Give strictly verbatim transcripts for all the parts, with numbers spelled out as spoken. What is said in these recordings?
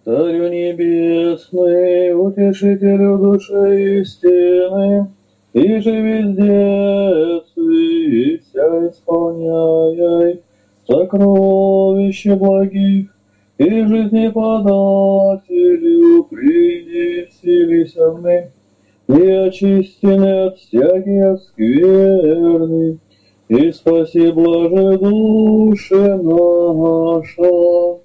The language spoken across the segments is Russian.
Царю небесный, утешителю души истины, и же везде и вся исполняй сокровища благих, и жизнеподателю приди вселися мы, и очистены от всяких скверны, и спаси, блаже, душа наша.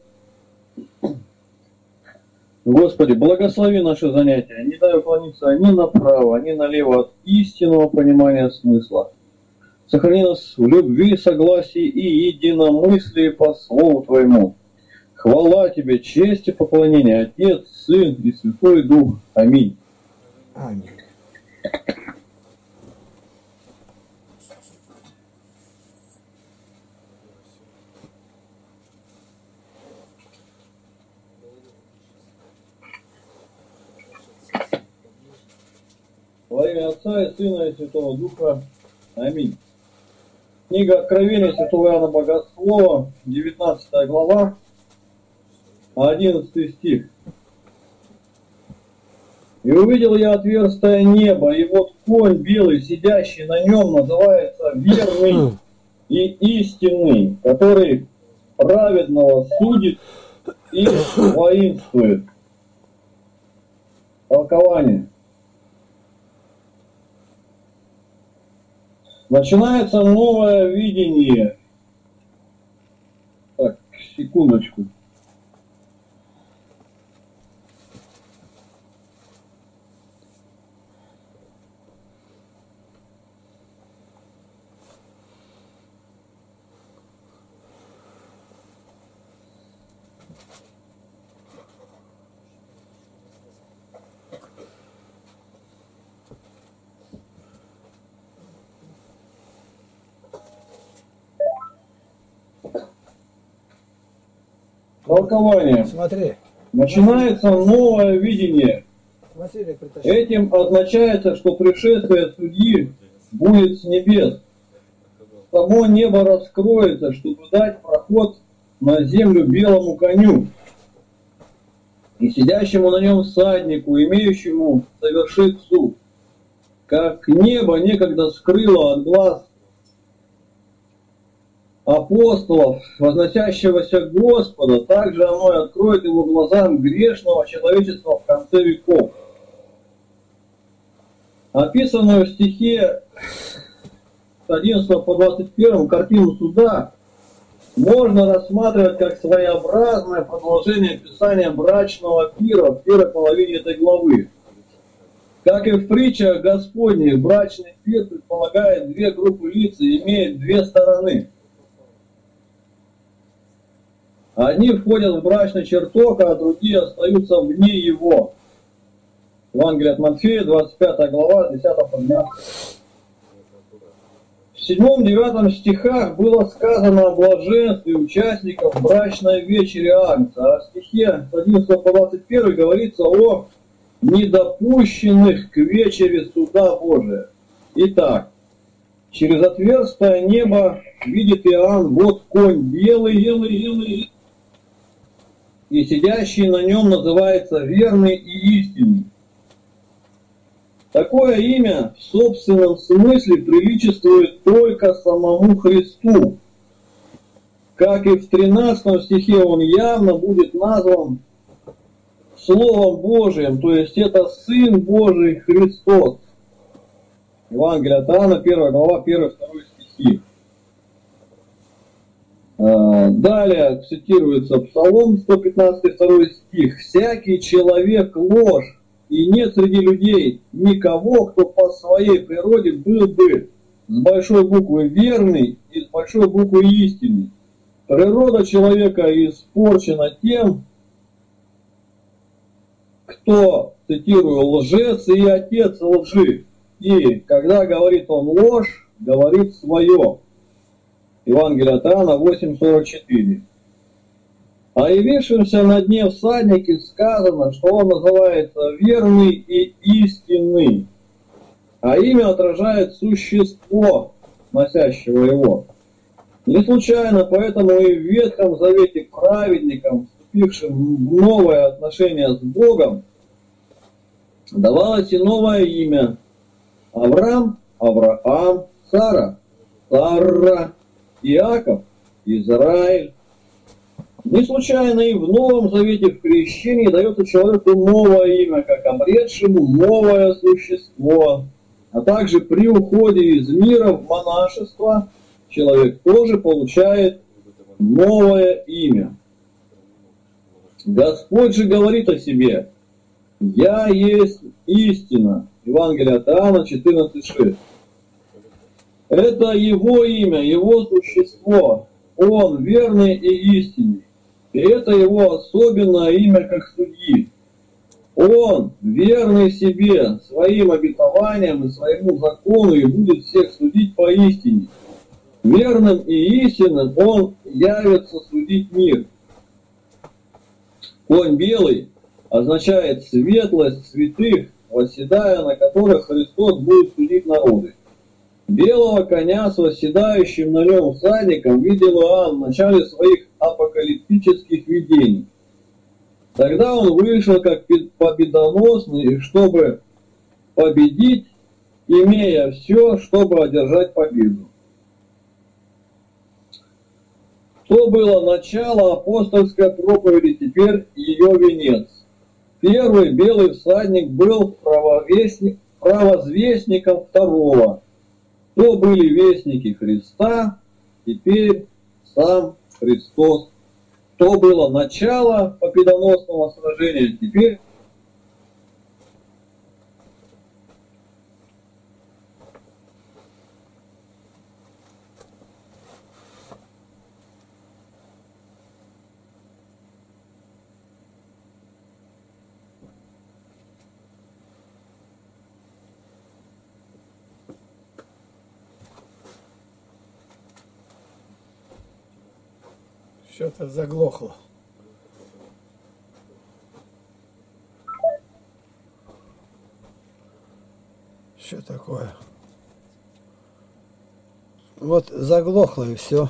Господи, благослови наши занятия, не дай уклониться ни направо, ни налево от истинного понимания смысла. Сохрани нас в любви, согласии и единомыслии по Слову Твоему. Хвала Тебе, честь и поклонение, Отец, Сын и Святой Дух. Аминь. Аминь. Во имя Отца и Сына и Святого Духа. Аминь. Книга Откровения Святого Иоанна Богослова, девятнадцатая глава, одиннадцатый стих. «И увидел я отверстое небо, и вот конь белый, сидящий на нем, называется верный и истинный, который праведного судит и воинствует». Толкование. Начинается новое видение. Так, секундочку. Толкование. Смотри. Начинается новое видение. Василий, Этим означается, что пришествие судьи будет с небес. Само небо раскроется, чтобы дать проход на землю белому коню и сидящему на нем всаднику, имеющему совершить суд. Как небо некогда скрыло от глаз апостолов, возносящегося к Господу, также оно и откроет его глазам грешного человечества в конце веков. Описанную в стихе с одиннадцатого по двадцать первый картину суда можно рассматривать как своеобразное продолжение описания брачного пира в первой половине этой главы. Как и в притчах Господних, брачный пир предполагает две группы лиц и имеет две стороны. Одни входят в брачный чертог, а другие остаются вне его. Евангелие от Матфея, двадцать пятая глава, десятый по двенадцатый. В седьмом-девятом стихах было сказано о блаженстве участников брачной вечери Агнца, а в стихе с одиннадцатого по двадцать первый говорится о недопущенных к вечере суда Божия. Итак, через отверстие небо видит Иоанн, вот конь белый, белый, белый, и сидящий на нем называется верный и истинный. Такое имя в собственном смысле приличествует только самому Христу. Как и в тринадцатом стихе он явно будет назван Словом Божиим, то есть это Сын Божий Христос. Евангелие от Иоанна, первая глава, первый-второй стихи. Далее цитируется Псалом сто пятнадцатый, второй стих. «Всякий человек ложь, и нет среди людей никого, кто по своей природе был бы с большой буквы верный и с большой буквы истинный. Природа человека испорчена тем, кто, цитирую, лжец и отец лжи. И когда говорит он ложь, говорит свое». Евангелие от Иоанна восемь сорок четыре. О явившемся на дне всаднике сказано, что он называется верный и истинный, а имя отражает существо, носящего его. Не случайно, поэтому и в Ветхом Завете праведникам вступившим в новое отношение с Богом, давалось и новое имя. Авраам, Авраам, Сара, Сара, Иаков, Израиль. Не случайно и в Новом Завете в крещении дается человеку новое имя, как обретшему новое существо. А также при уходе из мира в монашество человек тоже получает новое имя. Господь же говорит о себе: «Я есть истина». Евангелие от Иоанна четырнадцать шесть. Это Его имя, Его существо. Он верный и истинный. И это Его особенное имя как судьи. Он верный себе, своим обетованиям и своему закону, и будет всех судить поистине. Верным и истинным Он явится судить мир. Конь белый означает светлость святых, восседая на которых Христос будет судить народы. Белого коня с восседающим на нем всадником видел Иоанн в начале своих апокалиптических видений. Тогда он вышел как победоносный, чтобы победить, имея все, чтобы одержать победу. То было начало апостольской проповеди, теперь ее венец. Первый белый всадник был провозвестником второго. То были вестники Христа, теперь сам Христос. То было начало победоносного сражения, теперь что-то заглохло. Что такое? Вот заглохло и все.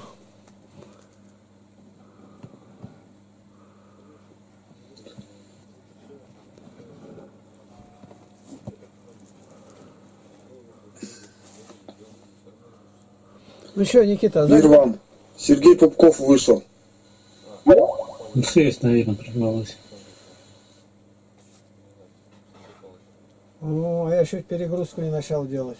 Ну что, Никита, Мир вам. Сергей Пупков вышел. Связь, наверное, прервалась. Ну, а я чуть перегрузку не начал делать.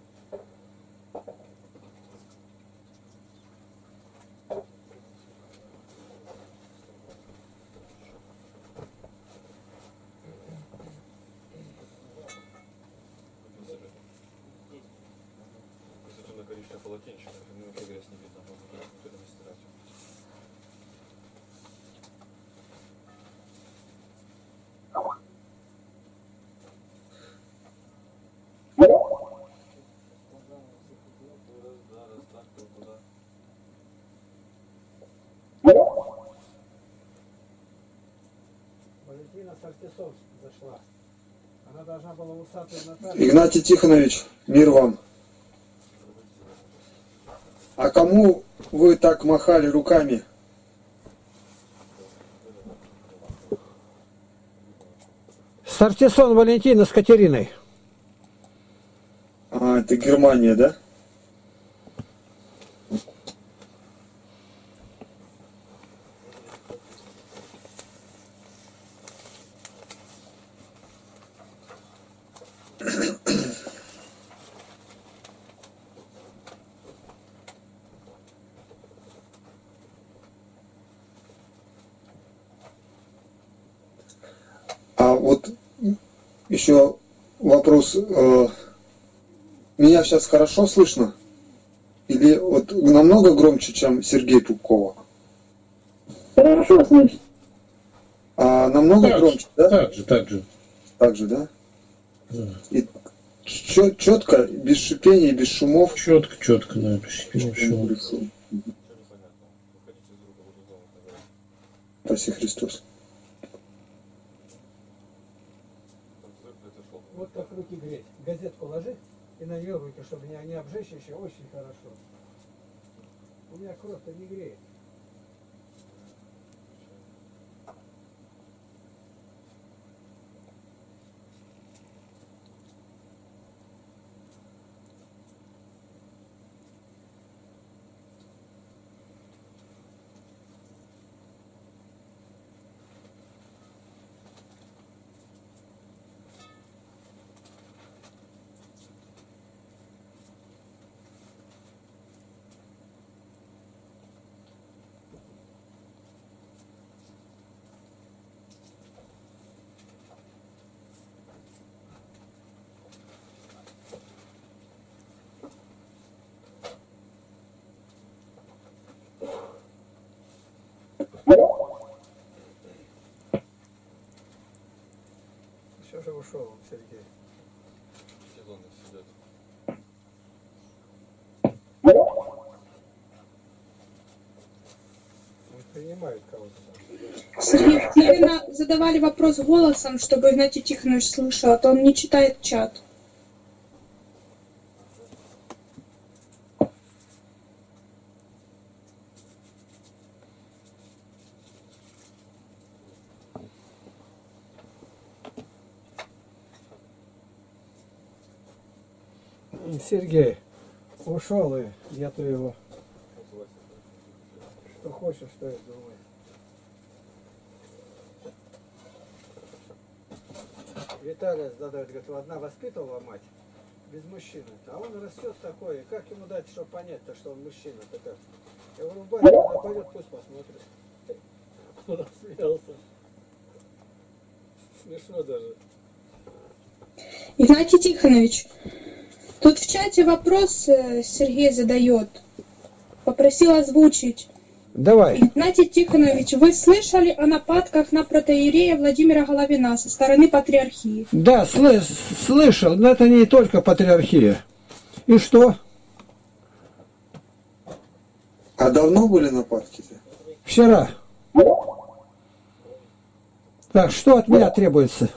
Валентина Сартисов зашла. Она должна была усатую Наталью. Игнатий Тихонович, мир вам. А кому вы так махали руками? Сартисон Валентина с Катериной. А, это Германия, да? А вот еще вопрос. э, Меня сейчас хорошо слышно? Или вот намного громче, чем Сергей Пупкова? хорошо слышно. А намного Так, громче, да? так же, так же. Так же, да? Да. И чё- четко, без шипения, без шумов. Четко, четко, да, без шума. Спаси Христос. Вот как руки греть. Газетку ложи и на нее руки, чтобы не, не обжечь еще. Очень хорошо. У меня кровь-то не греет. Все же ушел Сергей. Он принимает кого-то там. Сергей, наверное, задавали вопрос голосом, чтобы Игнатий Тихонович слышал, а то он не читает чат. Сергей ушел, и нету его. Что хочешь, что я думаю. Виталий задает, говорит, одна воспитывала мать без мужчины, а он растет такой, как ему дать, чтобы понять-то, что он мужчина-то как? Я говорю, батя, когда пойдет, пусть посмотрит. Он рассмеялся. Смешно даже. Игнатий Тихонович, тут в чате вопрос э, Сергей задает. Попросил озвучить. Давай. Игнатий Тихонович, вы слышали о нападках на протоиерея Владимира Головина со стороны патриархии? Да, слы- слышал, но это не только патриархия. И что? А давно были нападки-то? Вчера. Так, что от меня требуется?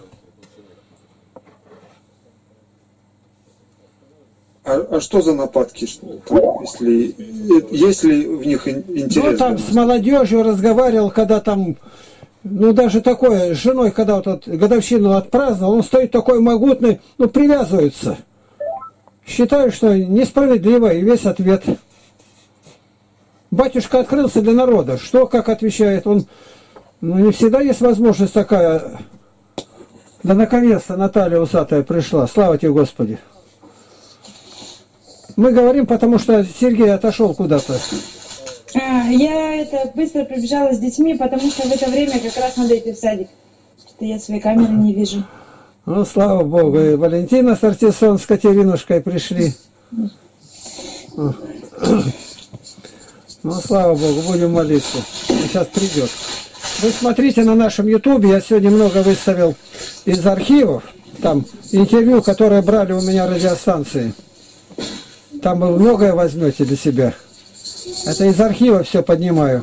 А, а что за нападки, что там, если, если в них ин- интерес? Ну, там был? с молодежью разговаривал, когда там, ну, даже такое, с женой, когда вот от, годовщину отпраздновал, он стоит такой могутный, ну, привязывается. Считаю, что несправедливо, и весь ответ. Батюшка открылся для народа. Что, как отвечает? Он, ну, не всегда есть возможность такая. Да, наконец-то Наталья Усатая пришла. Слава тебе, Господи. Мы говорим, потому что Сергей отошел куда-то. А, я это быстро прибежала с детьми, потому что в это время как раз надо идти в садик. Что я своей камеры не вижу. Ну, слава Богу, и Валентина с Артисон с Катеринушкой пришли. Ну, слава Богу, будем молиться. Он сейчас придет. Вы смотрите на нашем ютубе, я сегодня много выставил из архивов, там интервью, которые брали у меня радиостанции. Там вы многое возьмете для себя. Это из архива все поднимаю.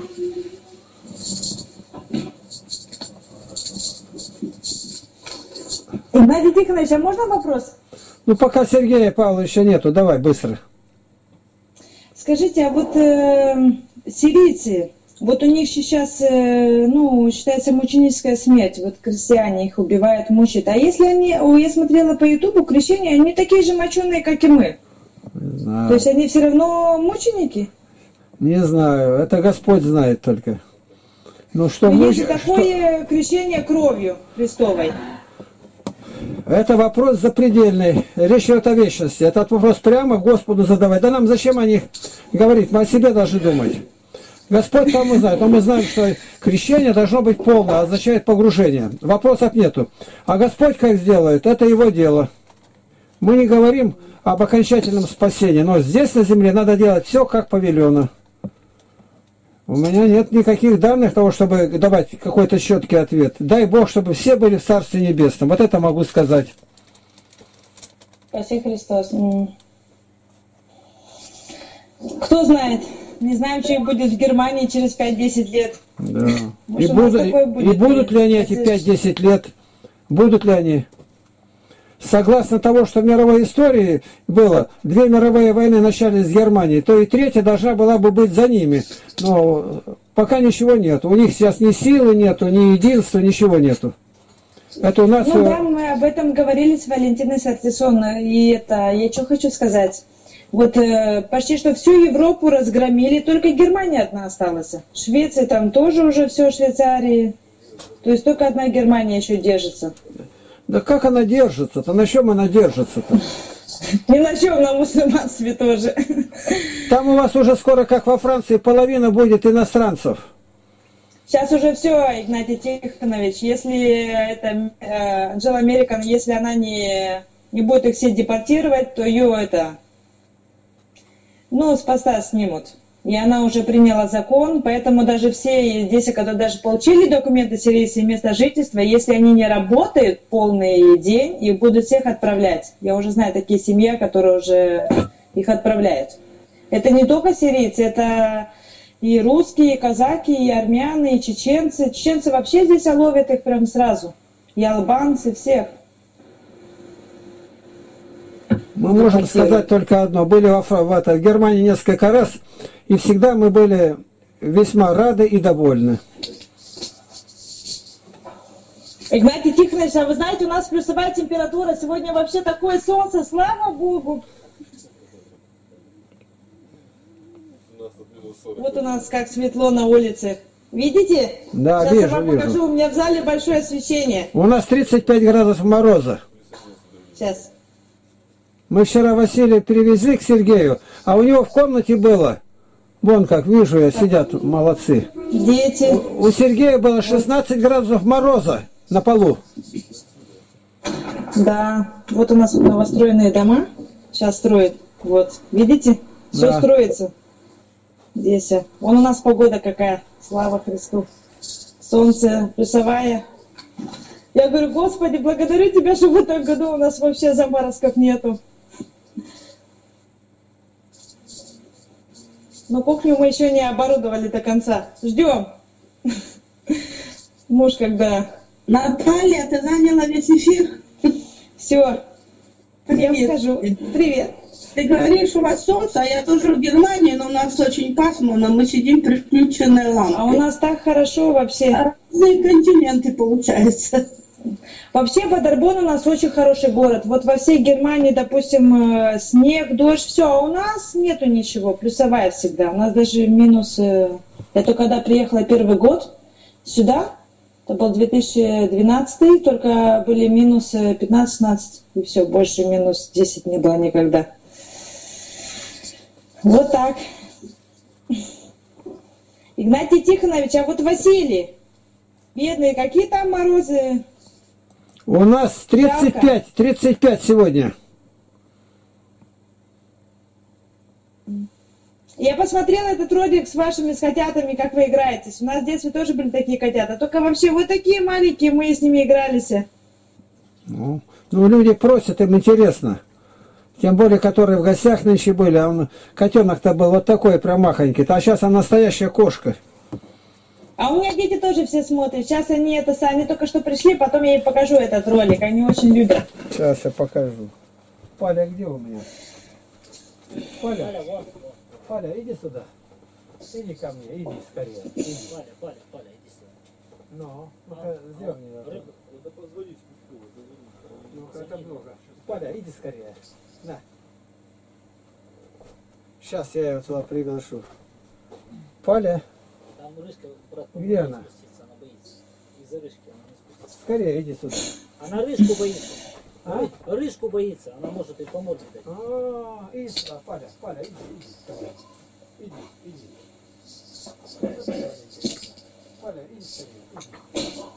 Игнатий Тихонович, а можно вопрос? Ну, пока Сергея Павловича нету, давай быстро. Скажите, а вот э, сирийцы, вот у них сейчас, э, ну, считается мученическая смерть, вот крестьяне их убивают, мучают. А если они, о, я смотрела по ютубу, крещения, они такие же моченые, как и мы. Не знаю. То есть они все равно мученики? Не знаю, это Господь знает только. Ну что, Но муж... есть такое что... крещение кровью Христовой. Это вопрос запредельный. Речь идет о вечности. Этот вопрос прямо Господу задавать. Да нам зачем о них говорить? Мы о себе должны думать. Господь там и знает. Но мы знаем, что крещение должно быть полное, означает погружение. Вопросов нету. А Господь как сделает, это его дело. Мы не говорим об окончательном спасении, но здесь на земле надо делать все, как повелено. У меня нет никаких данных того, чтобы давать какой-то четкий ответ. Дай Бог, чтобы все были в Царстве Небесном. Вот это могу сказать. Спаси Христос. Кто знает? Не знаем, что будет в Германии через пять-десять лет. Да. Может, И, буду, будет, и будут ли они эти это... пять-десять лет? Будут ли они? Согласно того, что в мировой истории было, две мировые войны начались с Германии, то и третья должна была бы быть за ними. Но пока ничего нет. У них сейчас ни силы нету, ни единства, ничего нету. Это у нас... Ну да, мы об этом говорили с Валентиной Сартисон. И это, я что хочу сказать. Вот э, почти что всю Европу разгромили, только Германия одна осталась. Швеция там тоже уже все, Швейцарии. То есть только одна Германия еще держится. Да как она держится-то? На чем она держится-то? Ни на чем, на мусульманстве тоже. Там у вас уже скоро, как во Франции, половина будет иностранцев. Сейчас уже все, Игнатий Тихонович. Если это э, Анджела Американ, если она не, не будет их все депортировать, то ее это, ну, с поста снимут. И она уже приняла закон, поэтому даже все здесь, когда даже получили документы сирийские места жительства, если они не работают полный день, их будут всех отправлять. Я уже знаю такие семьи, которые уже их отправляют. Это не только сирийцы, это и русские, и казаки, и армяне, и чеченцы. Чеченцы вообще здесь ловят их прям сразу. И албанцы, всех. Мы можем сказать только одно. Были в, в, это, в Германии несколько раз, и всегда мы были весьма рады и довольны. Игнатий Тихонович, а вы знаете, у нас плюсовая температура. Сегодня вообще такое солнце, слава Богу. Вот у нас как светло на улице. Видите? Да, Сейчас вижу, я вам вижу. покажу. У меня в зале большое освещение. У нас тридцать пять градусов мороза. Сейчас. Мы вчера Василия перевезли к Сергею, а у него в комнате было, вон как, вижу я, сидят молодцы. Дети. У, у Сергея было шестнадцать градусов мороза на полу. Да. Вот у нас новостроенные дома. Сейчас строят. Вот. Видите? Все Да. строится. Здесь. а. Вон у нас погода какая. Слава Христу. Солнце плюсовая. Я говорю, Господи, благодарю Тебя, что в этом году у нас вообще заморозков нету. Но кухню мы еще не оборудовали до конца. Ждем. Муж когда... Наталья, ты заняла весь эфир? Все. Я Привет. скажу. Привет. Ты говоришь, у вас солнце, а я тоже в Германии, но у нас очень пасмурно, мы сидим при включенной лампе. А у нас так хорошо вообще. Разные континенты получаются. Вообще Падербон у нас очень хороший город. Вот во всей Германии, допустим, э, снег, дождь, все. А у нас нету ничего, плюсовая всегда. У нас даже минус... э, Я только когда приехала первый год сюда, это был две тысячи двенадцатый, только были минус пятнадцать-шестнадцать. И все, больше минус десять не было никогда. Вот так. Игнатий Тихонович, а вот Василий, бедные, какие там морозы? У нас тридцать пять, тридцать пять сегодня. Я посмотрела этот ролик с вашими с котятами, как вы играетесь. У нас в детстве тоже были такие котята. Только вообще вы такие маленькие, мы с ними игрались. Ну, ну, люди просят, им интересно. Тем более, которые в гостях нынче были. А он, котенок-то был вот такой, прям махонький. А сейчас она настоящая кошка. А у меня дети тоже все смотрят. Сейчас они это сами только что пришли, потом я им покажу этот ролик. Они очень любят. Сейчас я покажу. Паля, где у меня? Паля, Паля, иди сюда. Иди ко мне, иди скорее. Иди. Паля, Паля, Паля, иди сюда. Ну, ну-ка, сделай мне это. Ну-ка, это много. Паля, иди скорее. На. Сейчас я ее туда приглашу. Паля, Там рыжка, брат, где она? спуститься, она боится. Из-за рыжки она не спустится. Скорее иди сюда. Она рыжку боится. А? Ры- Рыжку боится, она может и по морде дать. А, иди сюда, Паля, Паля, иди, иди. Скорее. Иди, иди. Паля, иди скорее, иди.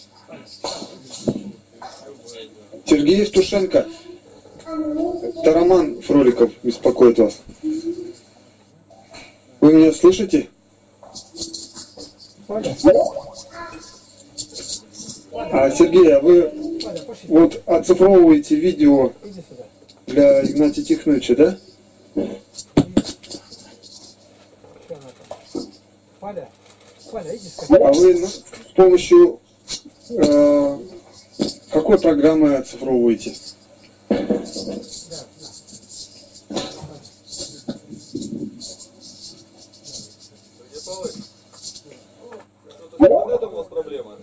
Сергей Евтушенко. Это Роман Фроликов беспокоит вас. Вы меня слышите? Паля, А, Сергей, а вы Паля, пошли. вот оцифровываете видео Иди сюда. для Игнатия Тихоновича, да? Что она там? Паля, Паля, иди скорее. А вы на- с помощью э, какой программы оцифровываете? Вот это у вас проблема.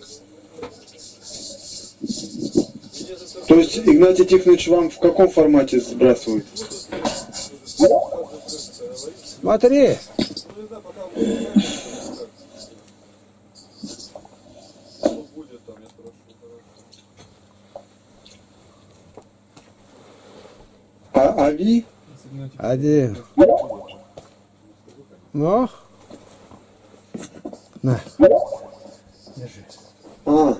То есть Игнатий Тихонович вам в каком формате сбрасывает? Смотри. А Ави? Один. Ну? На. Держи. А.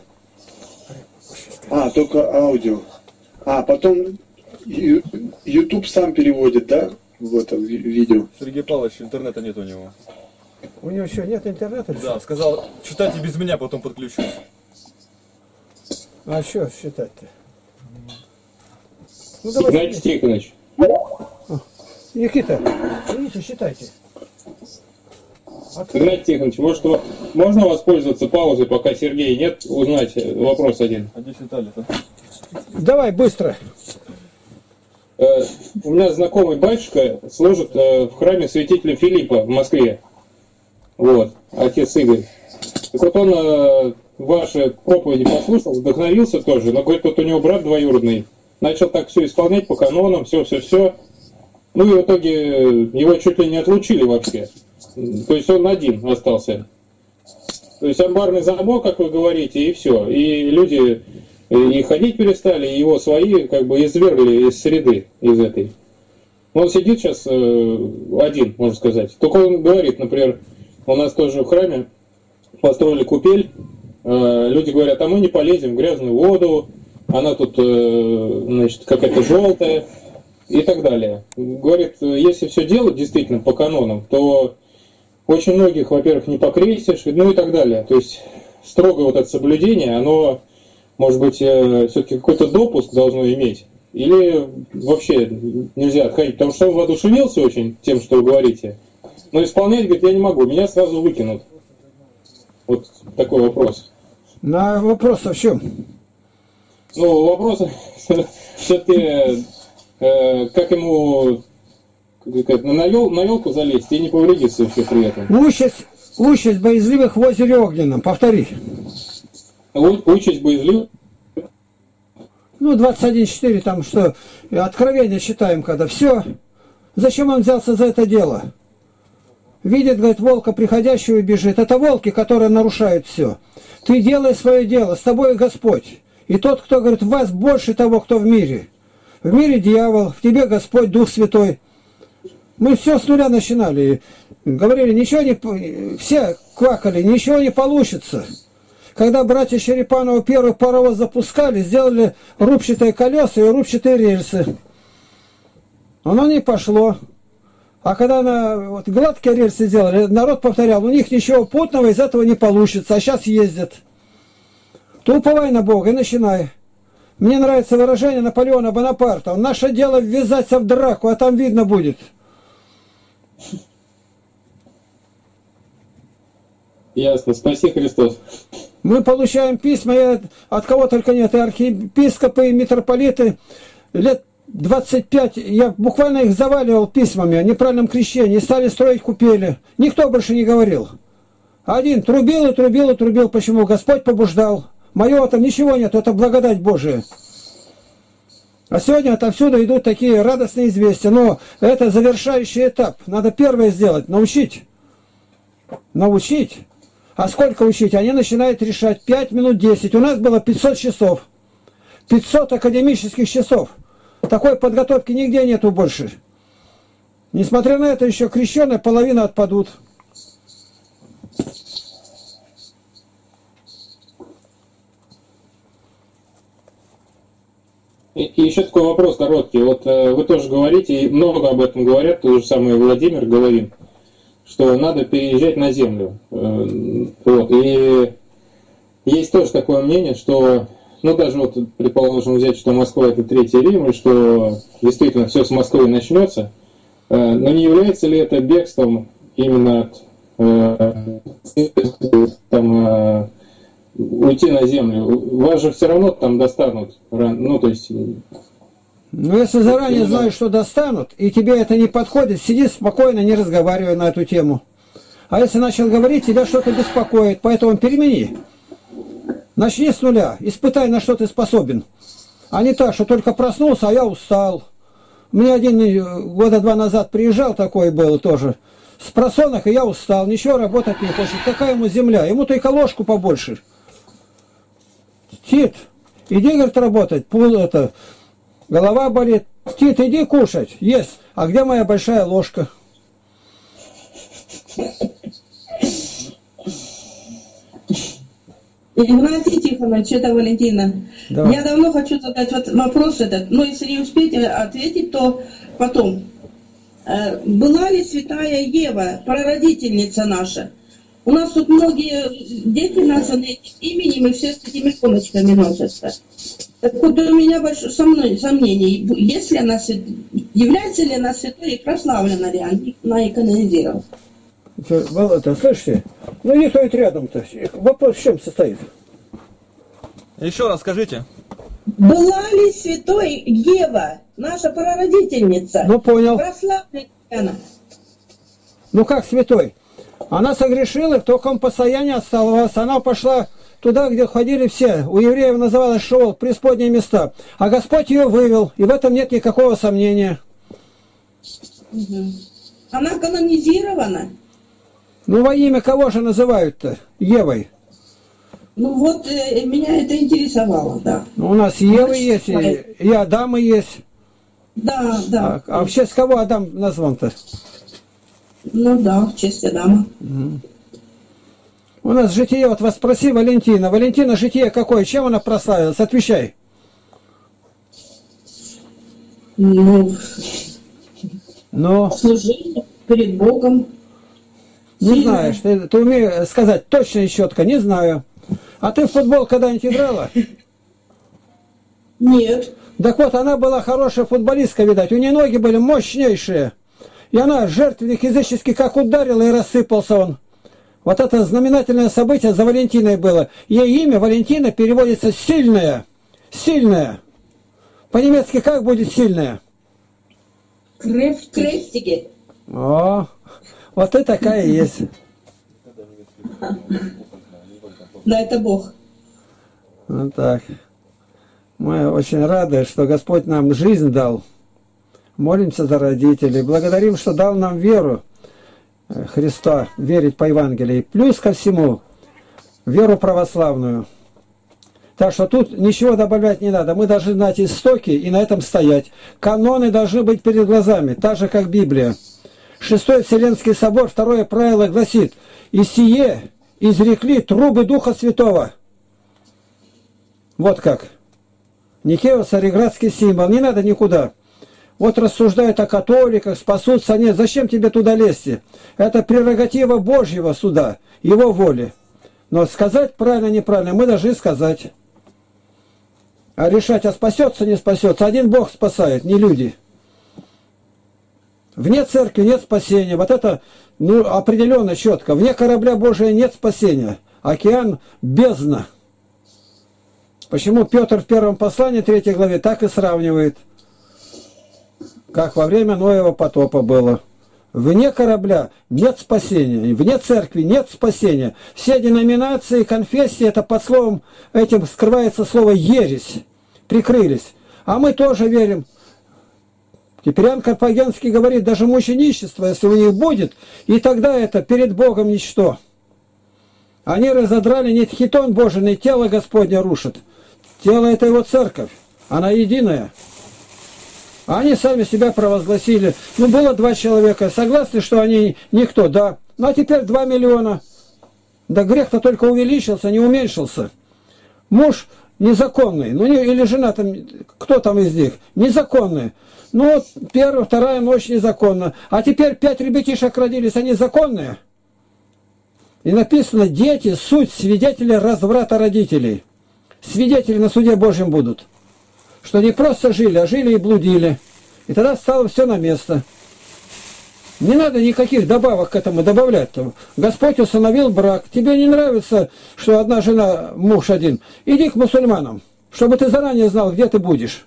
А, только аудио. А, потом Ю- YouTube сам переводит, да? в этом ви- видео. Сергей Павлович, интернета нет у него. У него еще нет интернета? Да, сказал, читайте без меня, потом подключусь. А что считать-то? Ну, Игнатий Тихонович. Никита, видите, считайте. Игнатий Тихонович, может, можно воспользоваться паузой, пока Сергей нет, узнать вопрос один? А где Виталий-то? Давай, быстро. Э, у меня знакомый батюшка служит э, в храме святителя Филиппа в Москве. Вот, отец Игорь. Так вот он э, ваши проповеди послушал, вдохновился тоже, но говорит, вот у него брат двоюродный, начал так все исполнять по канонам, все-все-все. Ну и в итоге его чуть ли не отлучили вообще. То есть он один остался. То есть амбарный замок, как вы говорите, и все. И люди и ходить перестали, и его свои как бы извергли из среды, из этой. Он сидит сейчас э, один, можно сказать. Только он говорит, например, у нас тоже в храме построили купель. Э, люди говорят, а мы не полезем в грязную воду, она тут, э, значит, какая-то желтая и так далее. Говорит, если все делать действительно по канонам, то очень многих, во-первых, не покрестишь, ну и так далее. То есть строгое вот это соблюдение, оно, может быть, все-таки какой-то допуск должно иметь, или вообще нельзя отходить, потому что он воодушевился очень тем, что вы говорите, но исполнять, говорит, я не могу, меня сразу выкинут. Вот такой вопрос. На вопрос в чем? Ну, вопрос все-таки, э, как ему... На, ел, на елку залезть и не повредиться вообще при этом. Участь, участь боязливых в озере Огненном. Повтори. Участь боязливых? Ну, двадцать один четыре, там что, откровение читаем, когда все. Зачем он взялся за это дело? Видит, говорит, волка приходящего и бежит. Это волки, которые нарушают все. Ты делай свое дело, с тобой Господь. И тот, кто говорит, в вас больше того, кто в мире. В мире дьявол, в тебе Господь, Дух Святой. Мы все с нуля начинали. Говорили, ничего не... Все квакали, ничего не получится. Когда братья Черепанова первый паровоз запускали, сделали рубчатые колеса и рубчатые рельсы. Оно не пошло. А когда на вот, гладкие рельсы сделали, народ повторял, у них ничего путного из этого не получится, а сейчас ездят. То уповай на Бога и начинай. Мне нравится выражение Наполеона Бонапарта. Наше дело ввязаться в драку, а там видно будет. Ясно, спаси Христос. Мы получаем письма, я, от кого только нет, и архиепископы, и митрополиты. Лет двадцать пять я буквально их заваливал письмами о неправильном крещении, стали строить купели. Никто больше не говорил. Один трубил и трубил и трубил. Почему? Господь побуждал. Моего там ничего нет, это благодать Божия. А сегодня отовсюду идут такие радостные известия. Но это завершающий этап. Надо первое сделать, научить. Научить. А сколько учить? Они начинают решать пять минут десять. У нас было пятьсот часов. пятьсот академических часов. Такой подготовки нигде нету больше. Несмотря на это, еще крещеные половина отпадут. И, и еще такой вопрос короткий. Вот э, вы тоже говорите, и много об этом говорят, тот же самый Владимир Головин, что надо переезжать на землю. Э, вот. И есть тоже такое мнение, что, ну даже вот, предположим, взять, что Москва это Третий Рим, и что действительно все с Москвы начнется, э, но не является ли это бегством именно от э, там, э, уйти на землю? Вас же все равно там достанут, ну то есть... Ну, если заранее знаешь, что достанут, и тебе это не подходит, сиди спокойно, не разговаривай на эту тему. А если начал говорить, тебя что-то беспокоит, поэтому перемени. Начни с нуля, испытай, на что ты способен. А не так, что только проснулся, а я устал. Мне один года два назад приезжал, такой был тоже, с просонок, и я устал, ничего работать не хочет. Какая ему земля? Ему только ложку побольше. Тит, иди, говорит, работать, пул это... Голова болит. Тит, иди кушать. Есть. А где моя большая ложка? Игнатий Тихонович, это Валентина. Да. Я давно хочу задать вот вопрос этот. Но если не успеете ответить, то потом. э, была ли святая Ева, прародительница наша? У нас тут многие дети названы этим именем, и все с этими иконочками носятся. Так вот у меня большое сомнение, есть ли она, является ли она святой и прославлена ли она иконизирована? Володя, слышите? Ну не стоит рядом-то. Вопрос в чем состоит? Еще раз скажите. Была ли святой Ева, наша прародительница? Ну понял. Прославлена она? Ну как святой? Она согрешила, в таком постоянии осталась. Она пошла туда, где ходили все. У евреев называлось Шеол, преисподние места. А Господь ее вывел, и в этом нет никакого сомнения. Угу. Она канонизирована? Ну во имя кого же называют-то? Евой. Ну вот, э, меня это интересовало, да. Ну, у нас Ева есть, и, и Адама есть. Да, да. А, а в честь кого Адам назван-то? Ну да, в честь Адама. Угу. У нас житие, вот вас спроси Валентина. Валентина, житие какое? Чем она прославилась? Отвечай. Ну, Но... служение перед Богом. Не Сильно. знаешь, ты, ты умеешь сказать точно и четко, не знаю. А ты в футбол когда-нибудь играла? Нет. Так вот, она была хорошая футболистка, видать. У нее ноги были мощнейшие. И она жертвенник языческий как ударила, и рассыпался он. Вот это знаменательное событие за Валентиной было. Ей имя Валентина переводится «сильная». Сильная. По-немецки как будет «сильная»? Крестики. О, вот и такая есть. Да, это Бог. Вот так. Мы очень рады, что Господь нам жизнь дал. Молимся за родителей. Благодарим, что дал нам веру Христа, верить по Евангелию. Плюс ко всему, веру православную. Так что тут ничего добавлять не надо. Мы должны знать истоки и на этом стоять. Каноны должны быть перед глазами, так же, как Библия. Шестой Вселенский собор, второе правило гласит: «И сие изрекли трубы Духа Святого». Вот как. Никео цареградский символ. Не надо никуда. Вот рассуждают о католиках, спасутся. Нет, зачем тебе туда лезть? Это прерогатива Божьего суда, Его воли. Но сказать правильно, неправильно, мы должны сказать. А решать, а спасется, не спасется, один Бог спасает, не люди. Вне церкви нет спасения. Вот это ну, определенно четко. Вне корабля Божия нет спасения. Океан – бездна. Почему Петр в первом послании, третьей главе, так и сравнивает, как во время Ноева потопа было. Вне корабля нет спасения, вне церкви нет спасения. Все деноминации, конфессии, это под словом этим скрывается слово «ересь», прикрылись. А мы тоже верим. Киприан Карфагенский говорит, даже мученичество, если у них будет, и тогда это перед Богом ничто. Они разодрали не хитон Божий, не тело Господне рушит. Тело – это его церковь, она единая. А они сами себя провозгласили. Ну, было два человека. Согласны, что они никто? Да. Ну, а теперь два миллиона. Да грех-то только увеличился, не уменьшился. Муж незаконный. Ну, не, или жена там, кто там из них? Незаконный. Ну, первая, вторая ночь незаконно. А теперь пять ребятишек родились, они законные. И написано, дети, суть свидетели разврата родителей. Свидетели на суде Божьем будут. Что не просто жили, а жили и блудили. И тогда стало все на место. Не надо никаких добавок к этому добавлять. Господь установил брак. Тебе не нравится, что одна жена, муж один. Иди к мусульманам, чтобы ты заранее знал, где ты будешь.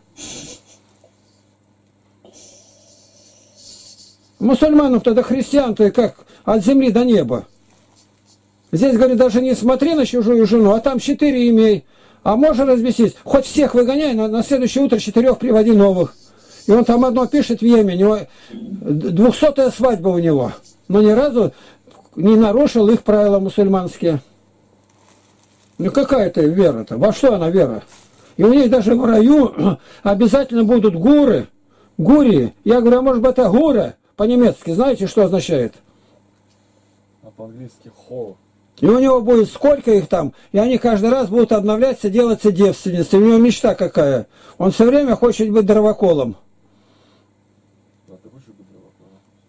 Мусульманам-то до христиан-то как от земли до неба. Здесь, говорит, даже не смотри на чужую жену, а там четыре имей. А можно развестись? Хоть всех выгоняй, но на следующее утро четырех приводи новых. И он там одно пишет в Йемене, двухсотая свадьба у него. Но ни разу не нарушил их правила мусульманские. Ну какая это вера-то? Во что она вера? И у них даже в раю обязательно будут гуры, гурии. Я говорю, а может быть это гура по-немецки? Знаете, что означает? А по-английски хор. И у него будет сколько их там, и они каждый раз будут обновляться, делаться девственницей. У него мечта какая. Он все время хочет быть дровоколом.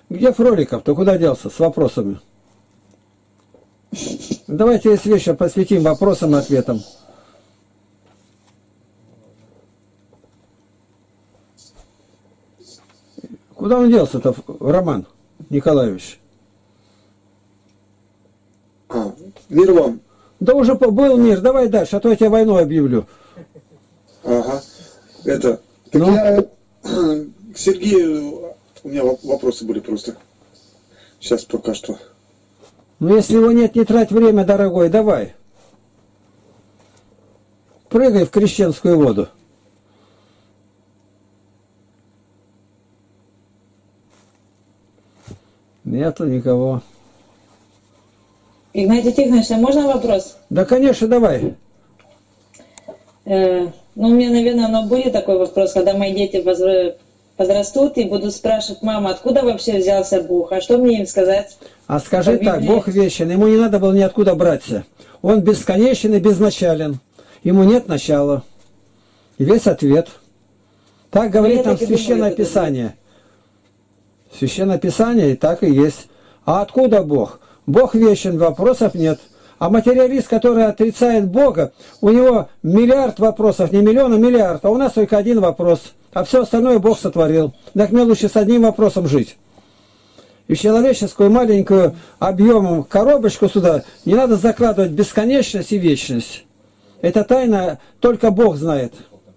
Где Фроликов-то? Куда делся с вопросами? Давайте весь вечер посвятим вопросам и ответам. Куда он делся-то, Роман Николаевич? А, мир вам. Да уже был мир, давай дальше, а то я тебе войну объявлю. Ага. Это. Так Ну? я к Сергею. У меня вопросы были просто. Сейчас пока что. Ну если его нет, не трать время, дорогой, давай. Прыгай в крещенскую воду. Нету никого. Игнатий Тихонович, а можно вопрос? Да, конечно, давай. Э, ну, у меня, наверное, но будет такой вопрос, когда мои дети возра- подрастут и будут спрашивать: мама, откуда вообще взялся Бог? А что мне им сказать? А скажи По так, Библии. Бог вечен, ему не надо было ниоткуда браться. Он бесконечен и безначален. Ему нет начала. И весь ответ. Так говорит я нам так и думала, Священное это Писание. Священное Писание и так и есть. А откуда Бог? Бог вечен, вопросов нет. А материалист, который отрицает Бога, у него миллиард вопросов, не миллион, а миллиард. А у нас только один вопрос. А все остальное Бог сотворил. Так мне лучше с одним вопросом жить. И в человеческую маленькую объемом коробочку сюда не надо закладывать бесконечность и вечность. Это тайна только Бог знает.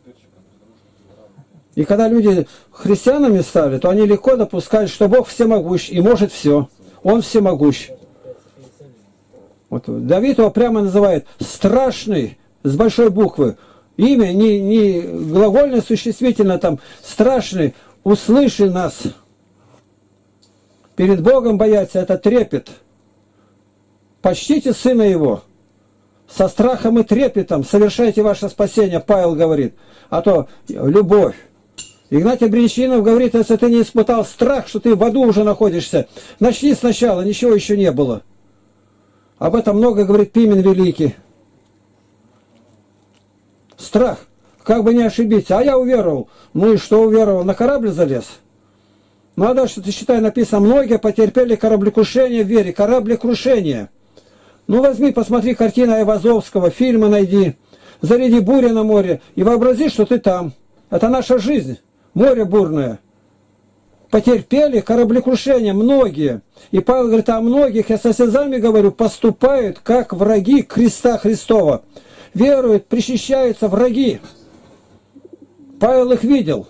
И когда люди христианами стали, то они легко допускают, что Бог всемогущ и может все. Он всемогущ. Вот Давид его прямо называет страшный, с большой буквы. Имя не, не глагольное, существительное там, страшный, услыши нас. Перед Богом бояться — это трепет. Почтите Сына Его. Со страхом и трепетом совершайте ваше спасение, Павел говорит. А то любовь. Игнатий Бринчинов говорит: если ты не испытал страх, что ты в аду уже находишься, начни сначала, ничего еще не было. Об этом много говорит Пимен Великий. Страх. Как бы не ошибиться. А я уверовал. Ну и что уверовал? На корабль залез? Ну а дальше, ты считай, написано: многие потерпели кораблекрушение в вере. Кораблекрушение. Ну возьми, посмотри картину Айвазовского, фильмы найди. Заряди буря на море и вообрази, что ты там. Это наша жизнь. Море бурное. Потерпели кораблекрушение многие. И Павел говорит: о многих, я со слезами говорю, поступают как враги креста Христова. Веруют, причащаются враги. Павел их видел.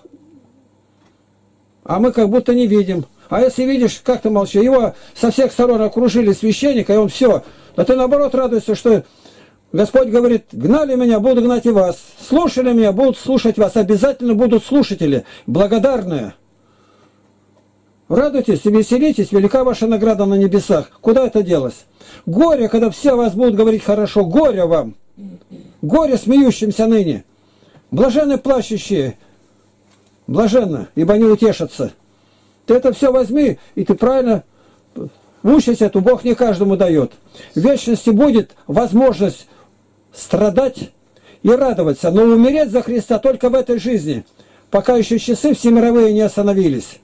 А мы как будто не видим. А если видишь, как ты молчишь? Его со всех сторон окружили священника, и он все. А ты наоборот радуешься, что Господь говорит: гнали меня, буду гнать и вас. Слушали меня, будут слушать вас. Обязательно будут слушатели, благодарные. Радуйтесь и веселитесь, велика ваша награда на небесах. Куда это делось? Горе, когда все вас будут говорить хорошо. Горе вам. Горе смеющимся ныне. Блаженны плачущие. Блаженно, ибо они утешатся. Ты это все возьми, и ты правильно участь эту Бог не каждому дает. В вечности будет возможность страдать и радоваться, но умереть за Христа только в этой жизни, пока еще часы всемировые не остановились.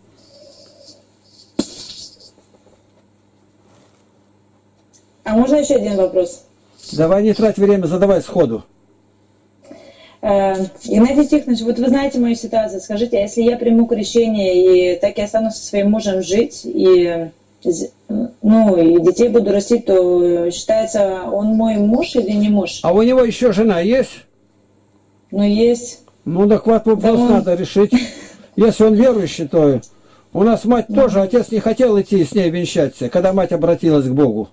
А можно еще один вопрос? Давай не трать время, задавай сходу. Э, Игнатий Тихонович, вот вы знаете мою ситуацию. Скажите, а если я приму крещение и так и останусь со своим мужем жить, и, ну, и детей буду растить, то считается, он мой муж или не муж? А у него еще жена есть? Ну, есть. Ну, так вот вопрос Да он- надо решить. Если он верующий, то у нас мать тоже, отец не хотел идти с ней венчаться, когда мать обратилась к Богу.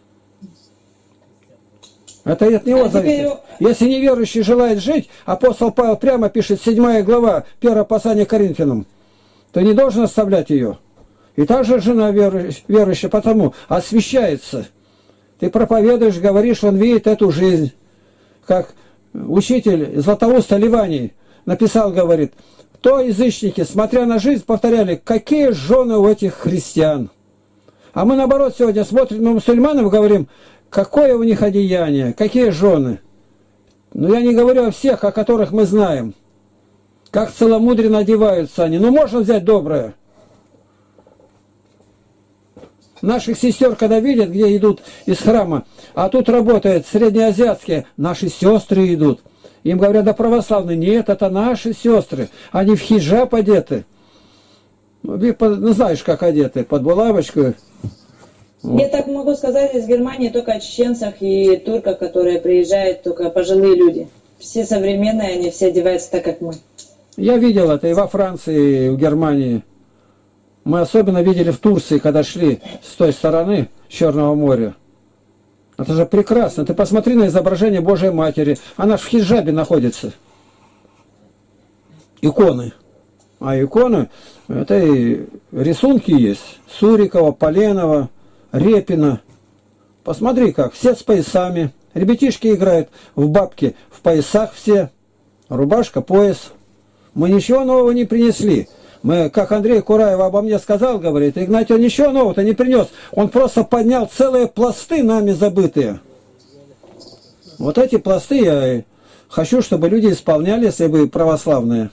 Это от него А теперь- зависит. Если неверующий желает жить, апостол Павел прямо пишет, седьмая глава, первое послание к Коринфянам, то не должен оставлять ее. И также жена верующая, верующая потому освящается. Ты проповедуешь, говоришь, он видит эту жизнь. Как учитель Златоуста Ливаний написал, говорит: то язычники, смотря на жизнь, повторяли, какие жены у этих христиан. А мы наоборот сегодня смотрим на мусульманов и говорим, какое у них одеяние, какие жены. Но я не говорю о всех, о которых мы знаем. Как целомудренно одеваются они. Ну можно взять доброе. Наших сестер, когда видят, где идут из храма, а тут работают среднеазиатские, наши сестры идут. Им говорят, да православные, нет, это наши сестры, они в хиджаб одеты. Ну, знаешь, как одеты, под булавочку. Вот. Я так могу сказать, из Германии только о чеченцах и турках, которые приезжают, только пожилые люди. Все современные, они все одеваются так, как мы. Я видел это и во Франции, и в Германии. Мы особенно видели в Турции, когда шли с той стороны Черного моря. Это же прекрасно. Ты посмотри на изображение Божьей Матери. Она в хиджабе находится. Иконы. А иконы, это и рисунки есть. Сурикова, Поленова, Репина. Посмотри как. Все с поясами. Ребятишки играют в бабки. В поясах все. Рубашка, пояс. Мы ничего нового не принесли. Мы, как Андрей Кураев обо мне сказал, говорит, Игнатий, он ничего нового-то не принес. Он просто поднял целые пласты нами забытые. Вот эти пласты я и хочу, чтобы люди исполняли, если бы православные.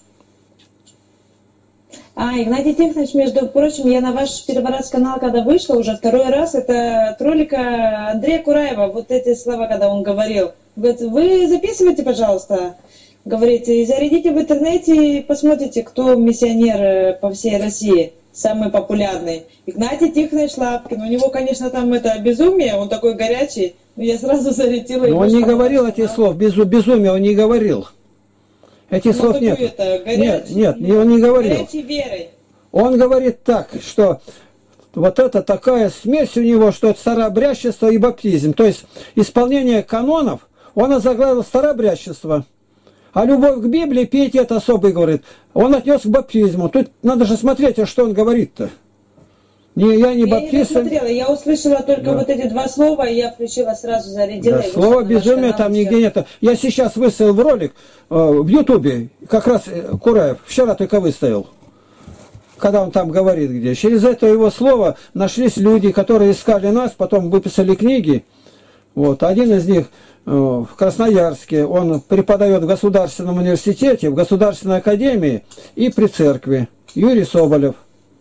А, Игнатий Тихонович, между прочим, я на ваш первый раз канал, когда вышла, уже второй раз, это от ролика Андрея Кураева, вот эти слова, когда он говорил. Говорит, вы записывайте, пожалуйста. Говорите, и зарядите в интернете и посмотрите, кто миссионер по всей России, самый популярный. Игнатий Тихонович Лапкин. У него, конечно, там это безумие, он такой горячий. Но я сразу зарядила. Но он не говорил этих слов, безу, безумие он не говорил. Этих слов нет. Это, горячий, нет, нет, он не говорил. Горячей верой. Он говорит так, что вот это такая смесь у него, что это старообрядчество и баптизм. То есть исполнение канонов, он озаглавил старообрядчество. А любовь к Библии, пиетет особый, говорит, он отнес к баптизму. Тут надо же смотреть, а что он говорит-то. Не, я не я баптист. Я не смотрела, я услышала только да. вот эти два слова, и я включила сразу, зарядила. Да, слово безумие там нигде нет. Я сейчас выставил в ролик э, в Ютубе, как раз э, Кураев, вчера только выставил. Когда он там говорит где. Через это его слово нашлись люди, которые искали нас, потом выписали книги. Вот, один из них в Красноярске, он преподает в Государственном университете, в Государственной академии и при церкви. Юрий Соболев.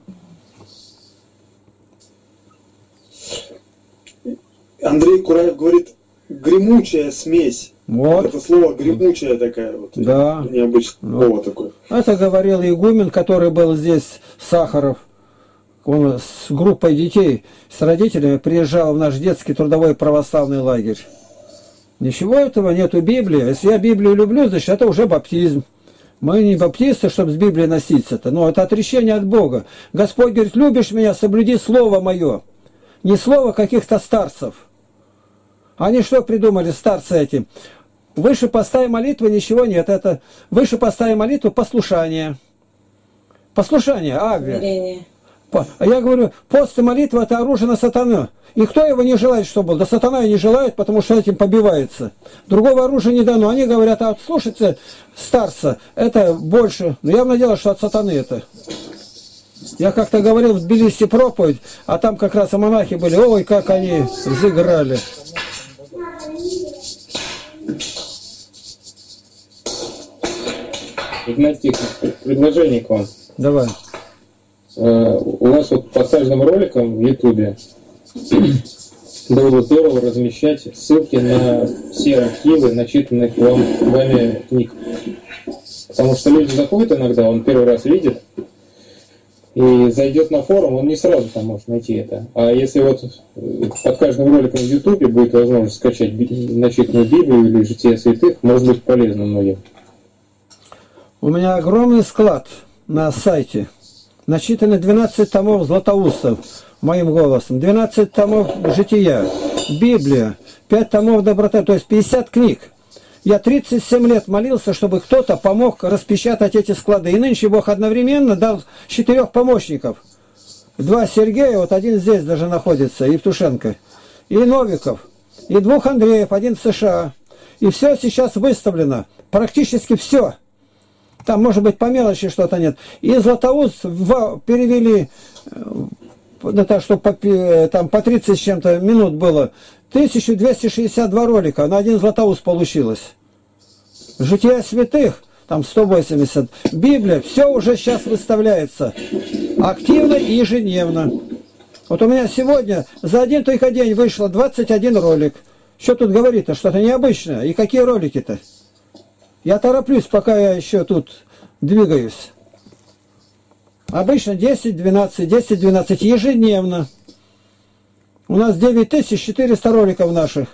Андрей Кураев говорит, гремучая смесь. Вот. Это слово гремучая такая вот. Да. Необычное вот. слово такое. Это говорил игумен, который был здесь, Сахаров. Он с группой детей, с родителями приезжал в наш детский трудовой православный лагерь. Ничего этого нету в Библии. Если я Библию люблю, значит это уже баптизм. Мы не баптисты, чтобы с Библией носиться-то. Но это отречение от Бога. Господь говорит, любишь меня, соблюди слово мое. Не слово каких-то старцев. Они что придумали, старцы эти? Выше поста и молитвы ничего нет. Это выше поста и молитвы послушание. Послушание, Агвия. А я говорю, пост и молитва – это оружие на сатану. И кто его не желает, чтобы был? Да сатана и не желает, потому что этим побивается. Другого оружия не дано. Они говорят, а вот слушайте, старца, это больше. Но явно дело, что от сатаны это. Я как-то говорил в Тбилиси проповедь, а там как раз и монахи были. Ой, как они взыграли. Игнатий, предложение к вам. Давай. У нас вот по каждым роликам в Ютубе было бы здорово размещать ссылки на все архивы начитанных вам, вами книг. Потому что люди заходят иногда, он первый раз видит, и зайдет на форум, он не сразу там может найти это. А если вот под каждым роликом в Ютубе будет возможность скачать начитанную Библию или Житие святых, может быть полезно многим. У меня огромный склад на сайте. Начитано двенадцать томов Златоустов моим голосом, двенадцать томов Жития, Библия, пять томов Доброты, то есть пятьдесят книг. Я тридцать семь лет молился, чтобы кто-то помог распечатать эти склады. И нынче Бог одновременно дал четырех помощников. Два Сергея, вот один здесь даже находится, Евтушенко, и Новиков, и двух Андреев, один в США. И все сейчас выставлено, практически все. Там, может быть, по мелочи что-то нет. И Златоуст перевели, это, чтобы по, там, по тридцать с чем-то минут было, тысяча двести шестьдесят два ролика, на один Златоуст получилось. Жития святых, там сто восемьдесят. Библия, все уже сейчас выставляется. Активно и ежедневно. Вот у меня сегодня за один только день вышло двадцать один ролик. Что тут говорит-то? Что-то необычное. И какие ролики-то? Я тороплюсь, пока я еще тут двигаюсь. Обычно десять-двенадцать, десять-двенадцать ежедневно. У нас девять тысяч четыреста роликов наших.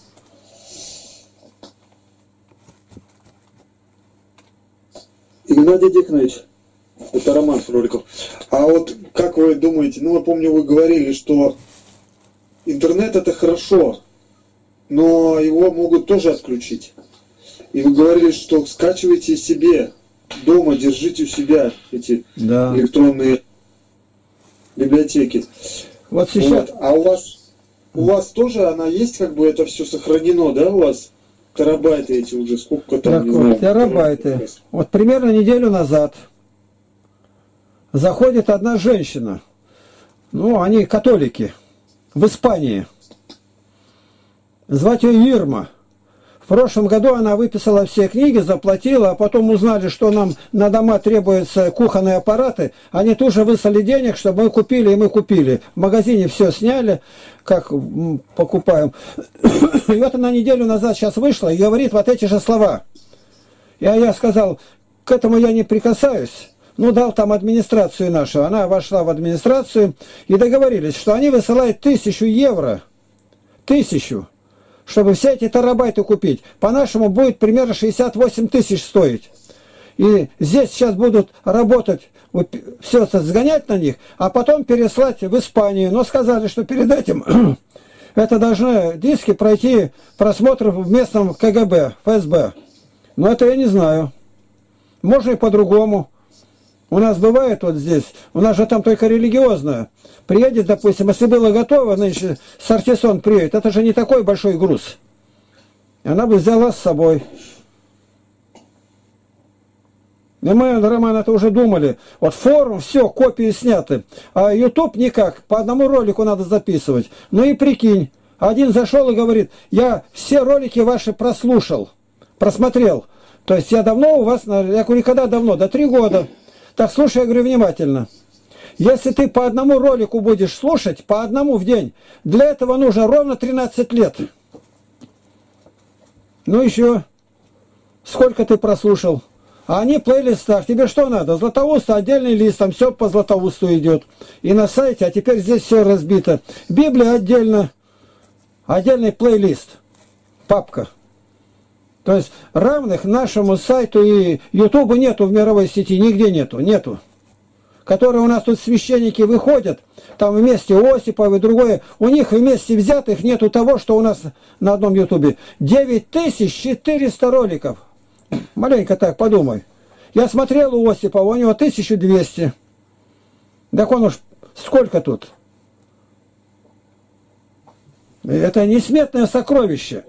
Игнатий Тихонович, это Роман с роликов. А вот как вы думаете, ну я помню, вы говорили, что интернет это хорошо, но его могут тоже отключить. И вы говорили, что скачивайте себе дома, держите у себя эти да. электронные библиотеки. Вот сейчас. Вот. А у вас, у вас тоже она есть, как бы это все сохранено, да, у вас? Терабайты эти уже, сколько там, так, не вот, знаю. терабайты. Вот примерно неделю назад заходит одна женщина, ну, они католики, в Испании. Звать ее Ирма. В прошлом году она выписала все книги, заплатила, а потом узнали, что нам на дома требуются кухонные аппараты. Они тут же выслали денег, чтобы мы купили, и мы купили. В магазине все сняли, как покупаем. И вот она неделю назад сейчас вышла и говорит вот эти же слова. И я сказал, к этому я не прикасаюсь. Ну, дал там администрацию нашу. Она вошла в администрацию и договорились, что они высылают тысячу евро. Тысячу. Чтобы все эти терабайты купить. По-нашему будет примерно шестьдесят восемь тысяч стоить. И здесь сейчас будут работать, все это сгонять на них, а потом переслать в Испанию. Но сказали, что перед этим это должны диски пройти просмотр в местном ка гэ бэ, эф эс бэ. Но это я не знаю. Можно и по-другому. У нас бывает вот здесь, у нас же там только религиозное. Приедет, допустим, если было готово, нынче Сартисон приедет, это же не такой большой груз. Она бы взяла с собой. И мы, Роман, это уже думали. Вот форум, все, копии сняты. А YouTube никак, по одному ролику надо записывать. Ну и прикинь, один зашел и говорит, я все ролики ваши прослушал, просмотрел. То есть я давно у вас, я говорю, когда давно? До три года. Так, слушай, я говорю, внимательно. Если ты по одному ролику будешь слушать, по одному в день, для этого нужно ровно тринадцать лет. Ну еще, сколько ты прослушал? А они в плейлистах, тебе что надо? Златоуст, отдельный лист, там все по Златоусту идет. И на сайте, а теперь здесь все разбито. Библия отдельно, отдельный плейлист, папка. То есть равных нашему сайту и Ютубу нету в мировой сети, нигде нету, нету. Которые у нас тут священники выходят, там вместе Осипов и другое, у них вместе взятых нету того, что у нас на одном Ютубе. девять тысяч четыреста роликов. Маленько так, подумай. Я смотрел у Осипова, у него тысяча двести. Так он уж сколько тут? Это несметное сокровище.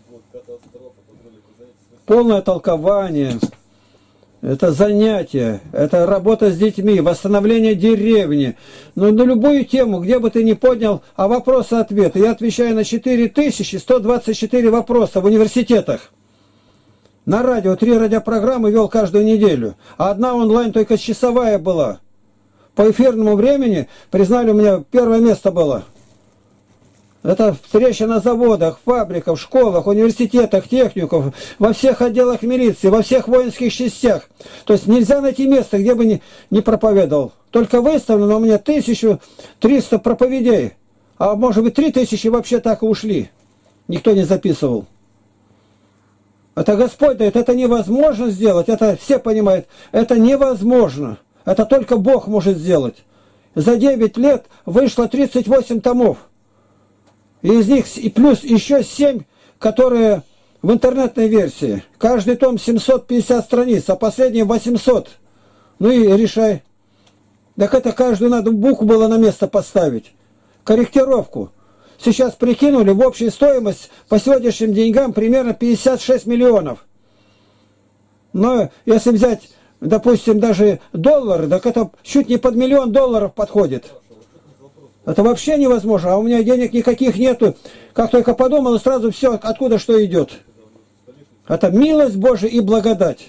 Полное толкование. Это занятие, это работа с детьми, восстановление деревни. Ну, на любую тему, где бы ты ни поднял, а вопросы-ответы. Я отвечаю на четыре тысячи сто двадцать четыре вопроса в университетах. На радио три радиопрограммы вел каждую неделю. А одна онлайн только часовая была. По эфирному времени, признали, у меня первое место было. Это встреча на заводах, фабриках, школах, университетах, техниках, во всех отделах милиции, во всех воинских частях. То есть нельзя найти место, где бы не, не проповедовал. Только выставлено у меня тысяча триста проповедей. А может быть три тысячи вообще так и ушли. Никто не записывал. Это Господь дает, это невозможно сделать. Это все понимают, это невозможно. Это только Бог может сделать. За девять лет вышло тридцать восемь томов. И из них и плюс еще семь, которые в интернетной версии. Каждый том семьсот пятьдесят страниц, а последний восемьсот. Ну и решай. Так это каждую надо букву было на место поставить. Корректировку. Сейчас прикинули, в общей стоимость по сегодняшним деньгам примерно пятьдесят шесть миллионов. Но если взять, допустим, даже доллары, так это чуть не под миллион долларов подходит. Это вообще невозможно, а у меня денег никаких нету. Как только подумал, сразу все, откуда что идет. Это милость Божия и благодать.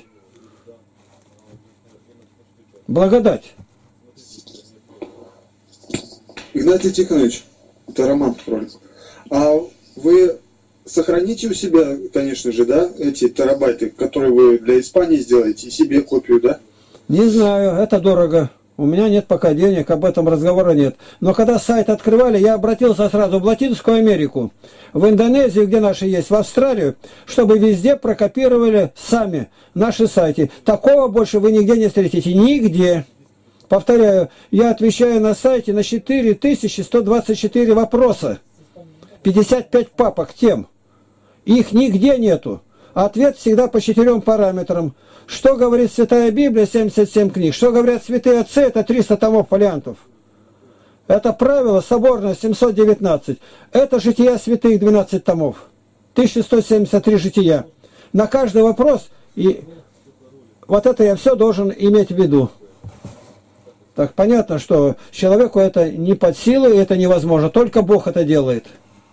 Благодать. Игнатий Тихонович, это Роман Фроликов. А вы сохраните у себя, конечно же, да, эти терабайты, которые вы для Испании сделаете, и себе копию, да? Не знаю, это дорого. У меня нет пока денег, об этом разговора нет. Но когда сайт открывали, я обратился сразу в Латинскую Америку, в Индонезию, где наши есть, в Австралию, чтобы везде прокопировали сами наши сайты. Такого больше вы нигде не встретите. Нигде. Повторяю, я отвечаю на сайте на четыре тысячи сто двадцать четыре вопроса. пятьдесят пять папок тем. Их нигде нету. Ответ всегда по четырем параметрам. Что говорит Святая Библия, семьдесят семь книг. Что говорят святые отцы, это триста томов фолиантов. Это правило соборное семьсот девятнадцать. Это жития святых двенадцать томов. тысяча сто семьдесят три жития. На каждый вопрос, и вот это я все должен иметь в виду. Так понятно, что человеку это не под силу, и это невозможно. Только Бог это делает.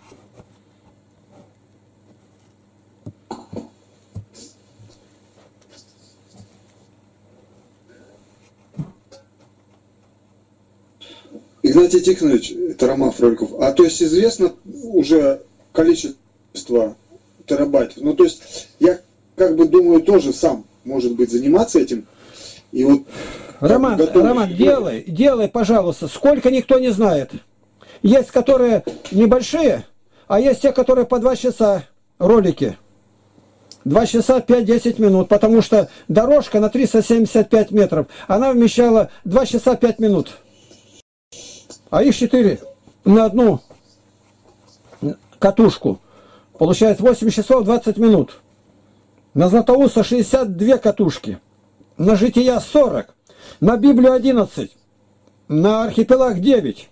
Игнатий Тихонович, это Роман Фроликов, а то есть известно уже количество терабайтов? Ну то есть я как бы думаю тоже сам, может быть, заниматься этим. И вот Роман, Роман, делай, делай, пожалуйста, сколько никто не знает. Есть, которые небольшие, а есть те, которые по два часа ролики. два часа пять-десять минут, потому что дорожка на триста семьдесят пять метров, она вмещала два часа пять минут. А их четыре на одну катушку. Получается восемь часов двадцать минут. На Златоуста шестьдесят две катушки. На Жития сорок. На Библию одиннадцать. На Архипелаг девять.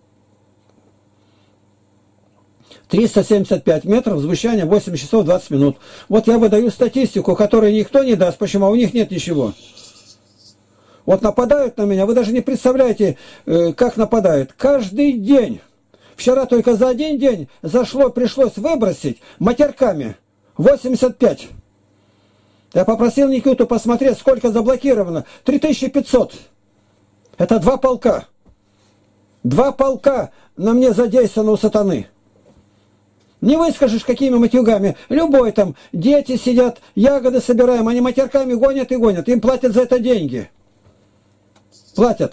триста семьдесят пять метров, звучание восемь часов двадцать минут. Вот я выдаю статистику, которую никто не даст. Почему? А у них нет ничего. Вот нападают на меня, вы даже не представляете, как нападают. Каждый день. Вчера только за один день зашло, пришлось выбросить матерками восемьдесят пять. Я попросил Никиту посмотреть, сколько заблокировано. три тысячи пятьсот. Это два полка. Два полка на мне задействовано у сатаны. Не выскажешь, какими матюгами. Любой там, дети сидят, ягоды собираем, они матерками гонят и гонят. Им платят за это деньги. Платят.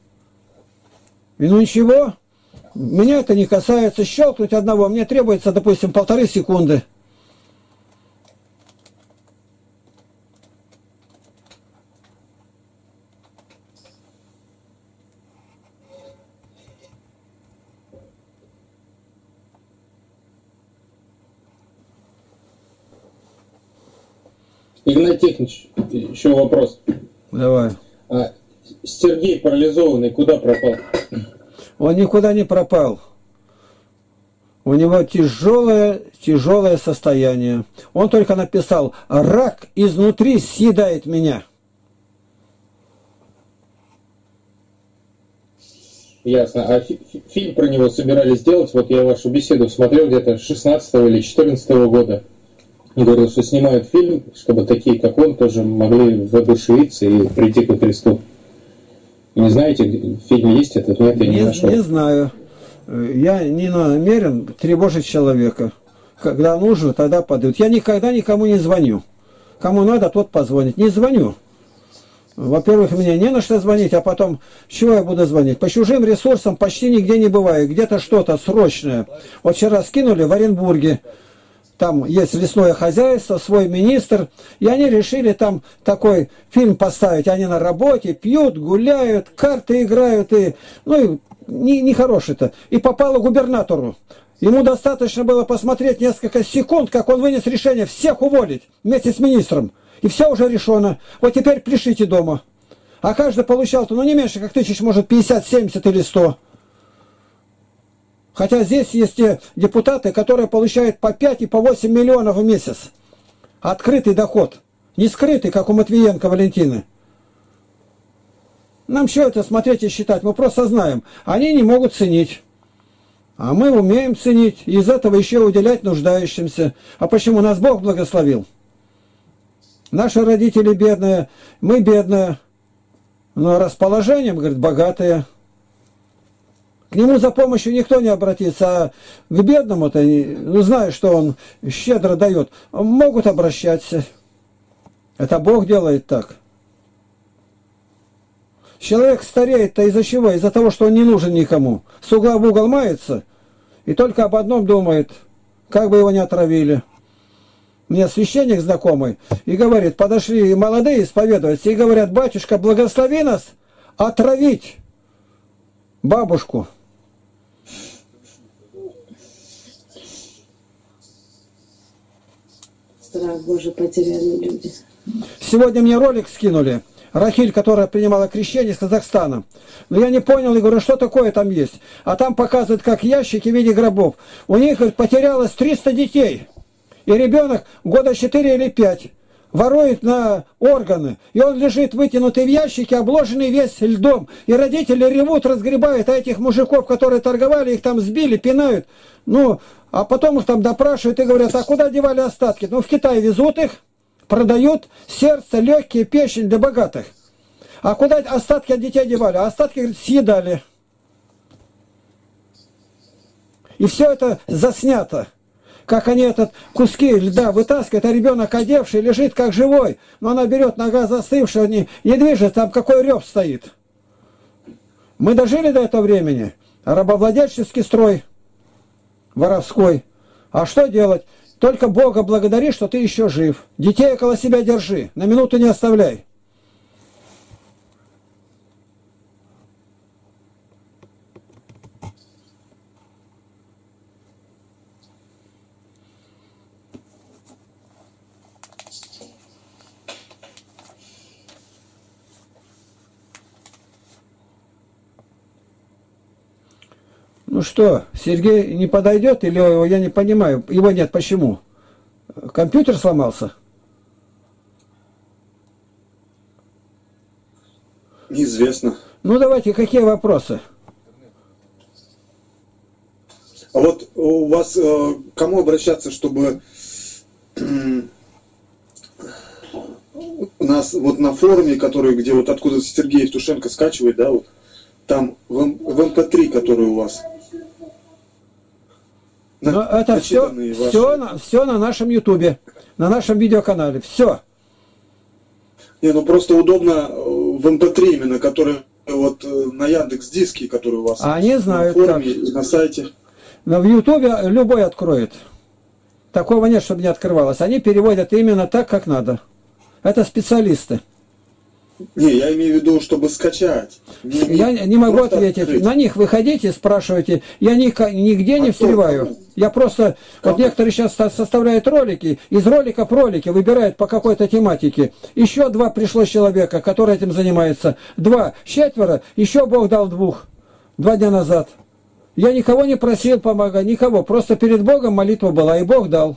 И ну ничего, меня это не касается. Щелкнуть одного, мне требуется, допустим, полторы секунды. Игнатий Тихонович, еще вопрос. Давай. А Сергей парализованный куда пропал? Он никуда не пропал. У него тяжелое, тяжелое состояние. Он только написал: рак изнутри съедает меня. Ясно. А фи фильм про него собирались сделать? Вот я вашу беседу смотрел где-то шестнадцатого или четырнадцатого года. Говорил, что снимают фильм, чтобы такие, как он, тоже могли воодушевиться и прийти ко Христу. Не знаете, в фильме есть этот? Нет, я не, не нашел. Не знаю. Я не намерен тревожить человека. Когда нужно, тогда подают. Я никогда никому не звоню. Кому надо, тот позвонит. Не звоню. Во-первых, мне не на что звонить, а потом, чего я буду звонить? По чужим ресурсам почти нигде не бываю. Где-то что-то срочное. Вот вчера скинули в Оренбурге. Там есть лесное хозяйство, свой министр, и они решили там такой фильм поставить. Они на работе, пьют, гуляют, карты играют, и, ну, и нехороший-то. И попало губернатору. Ему достаточно было посмотреть несколько секунд, как он вынес решение всех уволить вместе с министром. И все уже решено. Вот теперь пляшите дома. А каждый получал-то, ну, не меньше, как тысяч, может, пятьдесят-семьдесят или сто. Хотя здесь есть те депутаты, которые получают по пять и по восемь миллионов в месяц. Открытый доход. Не скрытый, как у Матвиенко Валентины. Нам что это смотреть и считать? Мы просто знаем. Они не могут ценить. А мы умеем ценить. И из этого еще уделять нуждающимся. А почему? Нас Бог благословил. Наши родители бедные, мы бедные. Но расположением, говорит, богатые. К нему за помощью никто не обратится, а к бедному-то, ну, знаю, что он щедро дает, могут обращаться. Это Бог делает так. Человек стареет-то из-за чего? Из-за того, что он не нужен никому. С угла в угол мается и только об одном думает, как бы его не отравили. Мне священник знакомый и говорит, подошли молодые исповедоваться и говорят, батюшка, благослови нас отравить бабушку. Страх Божий потеряли люди. Сегодня мне ролик скинули. Рахиль, которая принимала крещение из Казахстана. Но я не понял и говорю, что такое там есть. А там показывают, как ящики в виде гробов. У них потерялось триста детей. И ребенок года четыре или пять ворует на органы. И он лежит вытянутый в ящике, обложенный весь льдом. И родители ревут, разгребают, а этих мужиков, которые торговали, их там сбили, пинают. Ну, а потом их там допрашивают и говорят, а куда девали остатки? Ну, в Китай везут их, продают сердце, легкие, печень для богатых. А куда остатки от детей девали? А остатки, говорит, съедали. И все это заснято. Как они этот куски льда вытаскивают, а ребенок одевший лежит как живой. Но она берет, нога застывшая, не, не движется, там какой рев стоит. Мы дожили до этого времени. Рабовладельческий строй, воровской. А что делать? Только Бога благодари, что ты еще жив. Детей около себя держи, на минуту не оставляй. Ну что, Сергей не подойдет или его, я не понимаю, его нет, почему? Компьютер сломался? Неизвестно. Ну давайте, какие вопросы? А вот у вас э, кому обращаться, чтобы э, у нас вот на форуме, который, где вот откуда Сергей Евтушенко скачивает, да, вот там в, в эм пэ три, который у вас. Но это все, все, на, все на нашем ютубе, на нашем видеоканале, все. Не, ну просто удобно в эм пэ три именно, который вот на Яндекс.Диске, который у вас. А они знают на форуме, как. На сайте. Но в ютубе любой откроет. Такого нет, чтобы не открывалось. Они переводят именно так, как надо. Это специалисты. Не, я имею в виду, чтобы скачать. Не, я не могу ответить. Открыть. На них выходите, спрашивайте. Я ни, нигде не а встреваю. Кто? Я просто... Кому? Вот некоторые сейчас составляют ролики. Из роликов ролики выбирают по какой-то тематике. Еще два пришло человека, которые этим занимаются. Два. Четверо. Еще Бог дал двух. Два дня назад. Я никого не просил помогать. Никого. Просто перед Богом молитва была. И Бог дал.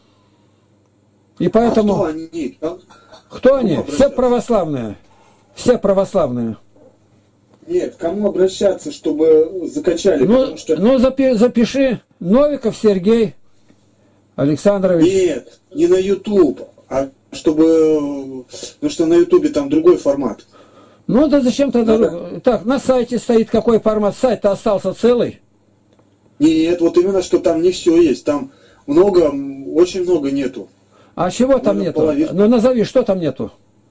И поэтому... А кто они? Кто, кто они? Все православные. Все православные. Нет, к кому обращаться, чтобы закачали? Ну, что... ну запи запиши. Новиков Сергей Александрович. Нет, не на YouTube, а чтобы... Ну что на YouTube там другой формат. Ну да зачем тогда... Надо... Так, на сайте стоит какой формат. Сайт-то остался целый. Нет, вот именно, что там не все есть. Там много, очень много нету. А чего там нету? Половину. Ну назови, что там нету?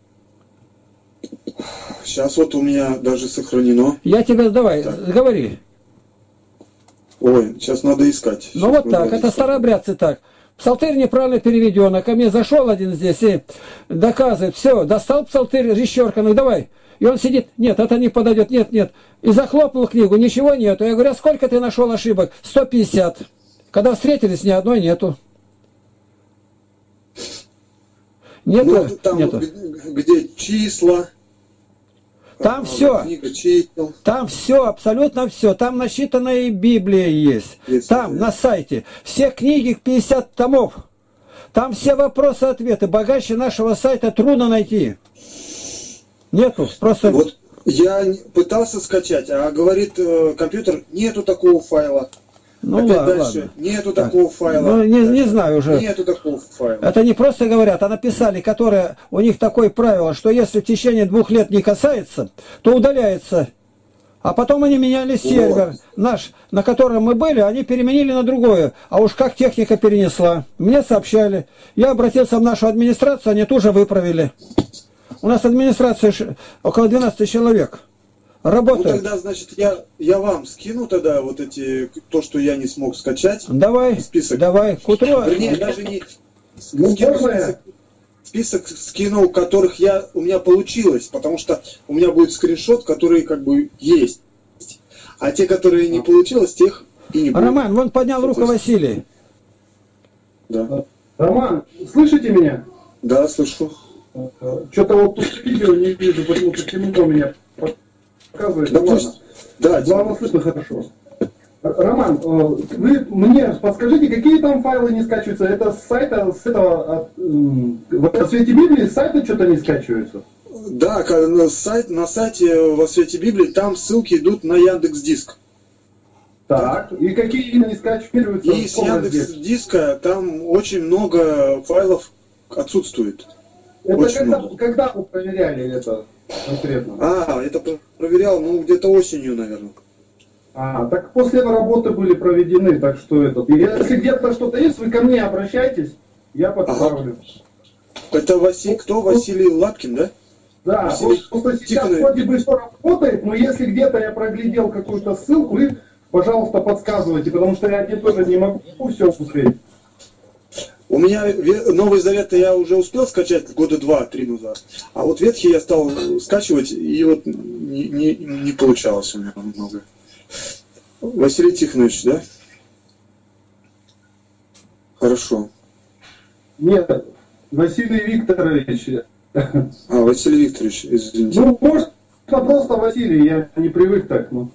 Сейчас вот у меня даже сохранено. Я тебе давай, так. Говори. Ой, сейчас надо искать. Ну вот так, это старообрядцы так. Псалтырь неправильно переведен, а ко мне зашел один здесь и доказывает, все, достал псалтырь рещерканый, давай. И он сидит, нет, это не подойдет, нет, нет. И захлопнул книгу, ничего нету. Я говорю, а сколько ты нашел ошибок? сто пятьдесят. Когда встретились, ни одной нету. Нету, ну, там нету. Где числа. Там все, там все, абсолютно все. Там насчитанная Библия есть. есть там, есть. На сайте. Все книги, пятьдесят томов. Там все вопросы-ответы. Богаче нашего сайта трудно найти. Нету, просто... Вот я пытался скачать, а говорит э, компьютер, нету такого файла. Ну Опять ладно, дальше, ладно. Нету так. такого файла. Ну, не, не знаю уже. Нету такого файла. Это не просто говорят, а написали, которые, у них такое правило, что если в течение двух лет не касается, то удаляется. А потом они меняли сервер вот. Наш, на котором мы были, они переменили на другое. А уж как техника перенесла. Мне сообщали. Я обратился в нашу администрацию, они тоже выправили. У нас администрация около двенадцати человек. Работает. Ну тогда, значит, я, я вам скину тогда вот эти, то, что я не смог скачать. Давай, список. Давай, к утру. Вернее, даже не скину, список, список скинул, которых я, у меня получилось, потому что у меня будет скриншот, который как бы есть. А те, которые не получилось, тех и не будет. Роман, вон поднял руку Василий. Да. Роман, слышите меня? Да, слышу. Что-то вот тут видео не вижу, почему-то темно меня показывает. Да, пусть... да, главное, слышно хорошо. Роман, вы мне подскажите, какие там файлы не скачиваются? Это с сайта, с этого, в свете Библии с сайта что-то не скачивается? Да, на, сайт, на сайте во свете Библии там ссылки идут на Яндекс.Диск. Так, и какие именно не скачиваются? И с Яндекс.Диска там очень много файлов отсутствует. Это очень когда, много. Когда вы проверяли это конкретно? А, это проверял, ну, где-то осенью, наверное. А, так после работы были проведены, так что это. Если где-то что-то есть, вы ко мне обращайтесь, я подправлю. Ага. Это Василий, кто? Василий Лапкин, да? Да, Василий... просто сейчас вроде бы все работает, но если где-то я проглядел какую-то ссылку, вы, пожалуйста, подсказывайте, потому что я один тоже не могу все успеть. У меня Новый Завет я уже успел скачать года два-три назад, а вот Ветхий я стал скачивать, и вот не, не, не получалось у меня много. Василий Тихонович, да? Хорошо. Нет, Василий Викторович. А, Василий Викторович, извините. Ну, может, просто Василий, я не привык так, ну.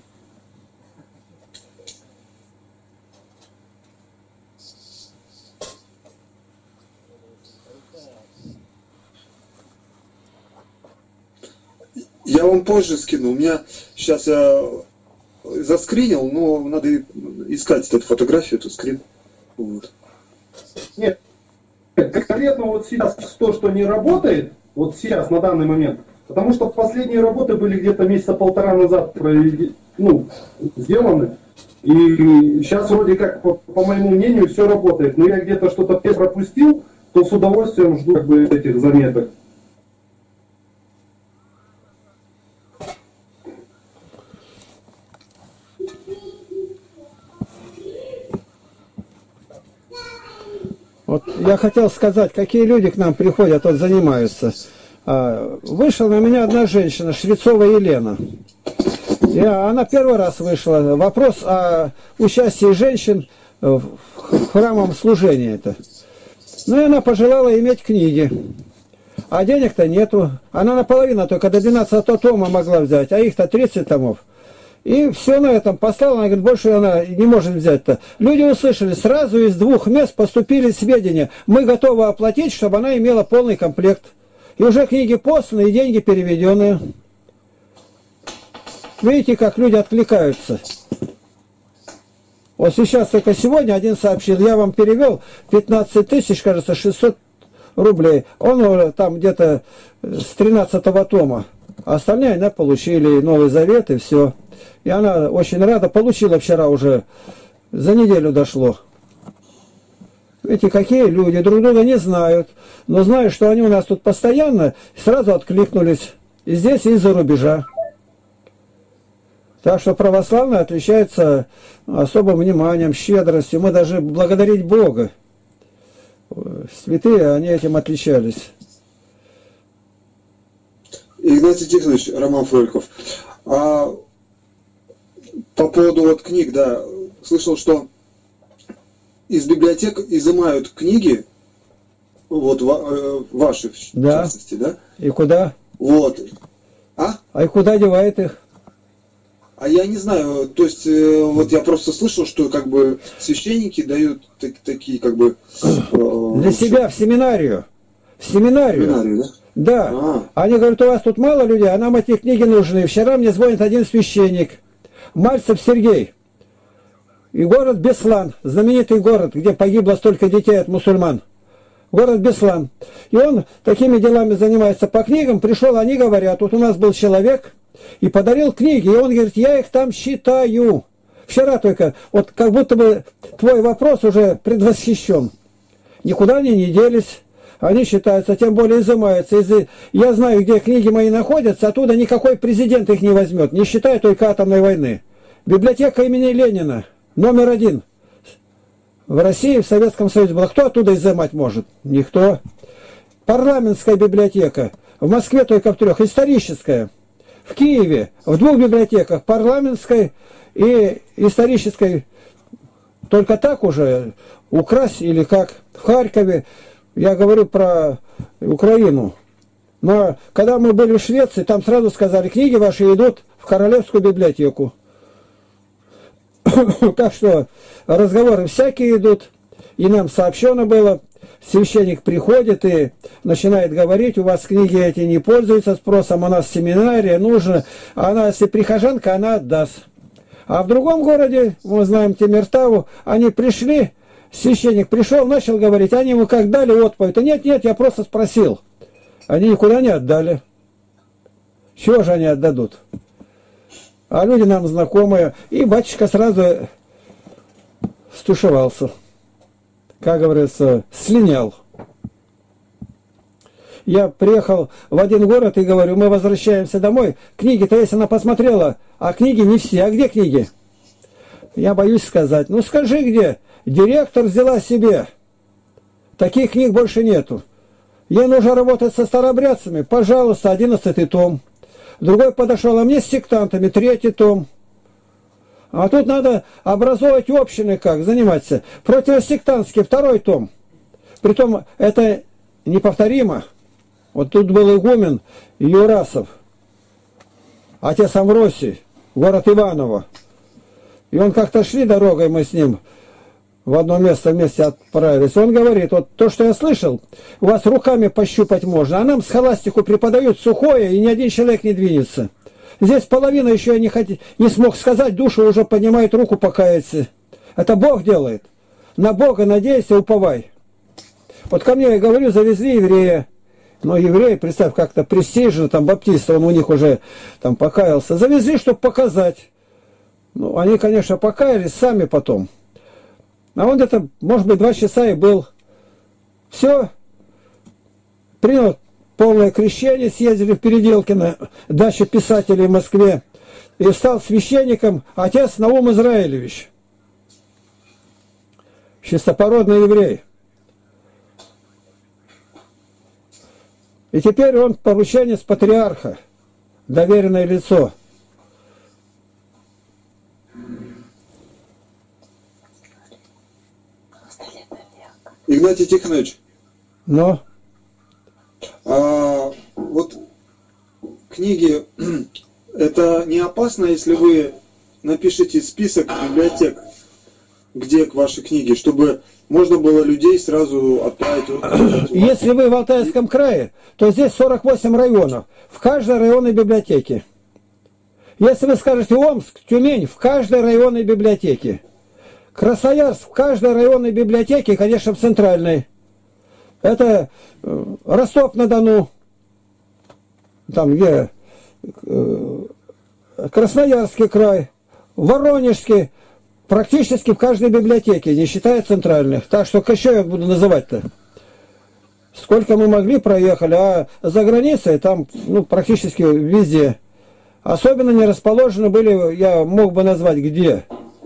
Я вам позже скину. У меня сейчас я заскринил, но надо искать эту фотографию, эту скрин. Вот. Нет, конкретно вот сейчас то, что не работает, вот сейчас, на данный момент, потому что последние работы были где-то месяца полтора назад ну, сделаны, и сейчас вроде как, по, по моему мнению, все работает, но я где-то что-то пропустил, то с удовольствием жду как бы этих заметок. Вот я хотел сказать, какие люди к нам приходят, вот занимаются. Вышла на меня одна женщина, Швецова Елена. И она первый раз вышла. Вопрос о участии женщин в храмовом служении. Это. Ну и она пожелала иметь книги. А денег-то нету. Она наполовину только до двенадцатого тома могла взять, а их-то тридцать томов. И все на этом поставила, она говорит, больше она не может взять-то. Люди услышали, сразу из двух мест поступили сведения. Мы готовы оплатить, чтобы она имела полный комплект. И уже книги посланы, и деньги переведенные. Видите, как люди откликаются. Вот сейчас только сегодня один сообщил, я вам перевел пятнадцать тысяч, кажется, шестьсот рублей. Он там где-то с тринадцатого тома. А остальные она получили, Новый Завет и все. И она очень рада, получила вчера уже, за неделю дошло. Видите, какие люди, друг друга не знают, но знают, что они у нас тут постоянно, сразу откликнулись. И здесь, и из-за рубежа. Так что православные отличаются особым вниманием, щедростью. Мы даже благодарить Бога. Святые, они этим отличались. Игнатий Тихонович, Роман Фрольков. А по поводу вот книг, да, слышал, что из библиотек изымают книги, вот ваши, в да. частности, да? И куда? Вот. А? А и куда девает их? А я не знаю, то есть, вот я просто слышал, что как бы священники дают так, такие как бы... Для себя в семинарию. В семинарию. В семинарию, да? Да. А. Они говорят, у вас тут мало людей, а нам эти книги нужны. Вчера мне звонит один священник, Мальцев Сергей. И город Беслан, знаменитый город, где погибло столько детей от мусульман. Город Беслан. И он такими делами занимается по книгам. Пришел, они говорят, вот у нас был человек, и подарил книги. И он говорит, я их там читаю. Вчера только, вот как будто бы твой вопрос уже предвосхищен. Никуда они не делись. Они считаются, тем более изымаются. Я знаю, где книги мои находятся, оттуда никакой президент их не возьмет, не считая только атомной войны. Библиотека имени Ленина, номер один. В России, в Советском Союзе была. Кто оттуда изымать может? Никто. Парламентская библиотека. В Москве только в трех. Историческая. В Киеве в двух библиотеках. Парламентской и исторической. Только так уже украсть или как? В Харькове. Я говорю про Украину. Но когда мы были в Швеции, там сразу сказали, книги ваши идут в Королевскую библиотеку. Так что разговоры всякие идут. И нам сообщено было, священник приходит и начинает говорить, у вас книги эти не пользуются спросом, у нас семинария нужна. А она, если прихожанка, она отдаст. А в другом городе, мы знаем Темиртау, они пришли, священник пришел, начал говорить, они ему как дали отповедь. Нет, нет, я просто спросил. Они никуда не отдали. Чего же они отдадут? А люди нам знакомые. И батюшка сразу стушевался. Как говорится, слинял. Я приехал в один город и говорю, мы возвращаемся домой. Книги-то, если она посмотрела, а книги не все. А где книги? Я боюсь сказать. Ну скажи, где? Директор взяла себе. Таких книг больше нету. Ей нужно работать со старообрядцами. Пожалуйста, одиннадцатый том. Другой подошел, а мне с сектантами, третий том. А тут надо образовывать общины, как заниматься. Противосектантский, второй том. Притом это неповторимо. Вот тут был игумен Юрасов, отец Амвросий, город Иваново. И он как-то шли дорогой, мы с ним в одно место вместе отправились. Он говорит, вот то, что я слышал, у вас руками пощупать можно, а нам схоластику преподают сухое, и ни один человек не двинется. Здесь половина еще я не, хот... не смог сказать, душу уже поднимает руку, покаяться. Это Бог делает. На Бога надейся, уповай. Вот ко мне, я говорю, завезли еврея. Но евреи, представь, как-то престижно, там баптисты, он у них уже там покаялся. Завезли, чтобы показать. Ну, они, конечно, покаялись сами потом. А он где-то, может быть, два часа и был. Все. Принял полное крещение, съездили в Переделкино, дача писателей в Москве. И стал священником отец Наум Израилевич. Чистопородный еврей. И теперь он порученец патриарха, доверенное лицо. Игнатий Тихонович. Но? А, вот книги, это не опасно, если вы напишите список библиотек, где ваши книги, чтобы можно было людей сразу отправить? Если вы в Алтайском крае, то здесь сорок восемь районов. В каждой районной библиотеке. Если вы скажете Омск, Тюмень, в каждой районной библиотеке. Красноярск, в каждой районной библиотеке, конечно, в центральной. Это Ростов-на-Дону, там где Красноярский край, Воронежский, практически в каждой библиотеке, не считая центральных. Так что, что я буду называть-то? Сколько мы могли, проехали, а за границей там ну, практически везде. Особенно не расположены были, я мог бы назвать, где.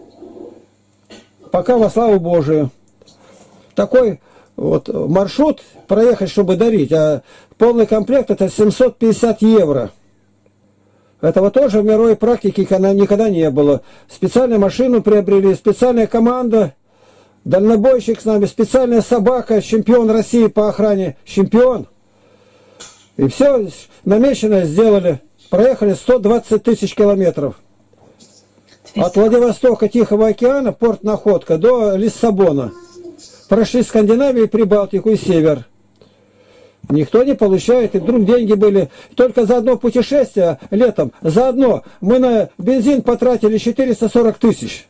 Пока во славу Божию. Такой вот маршрут проехать, чтобы дарить, а полный комплект это семьсот пятьдесят евро. Этого тоже в мировой практике никогда не было. Специальную машину приобрели, специальная команда, дальнобойщик с нами, специальная собака, чемпион России по охране, чемпион. И все намеченное сделали. Проехали сто двадцать тысяч километров. От Владивостока, Тихого океана, порт Находка, до Лиссабона. Прошли Скандинавию, Прибалтику и Север. Никто не получает, и вдруг деньги были. Только за одно путешествие летом, за одно, мы на бензин потратили четыреста сорок тысяч.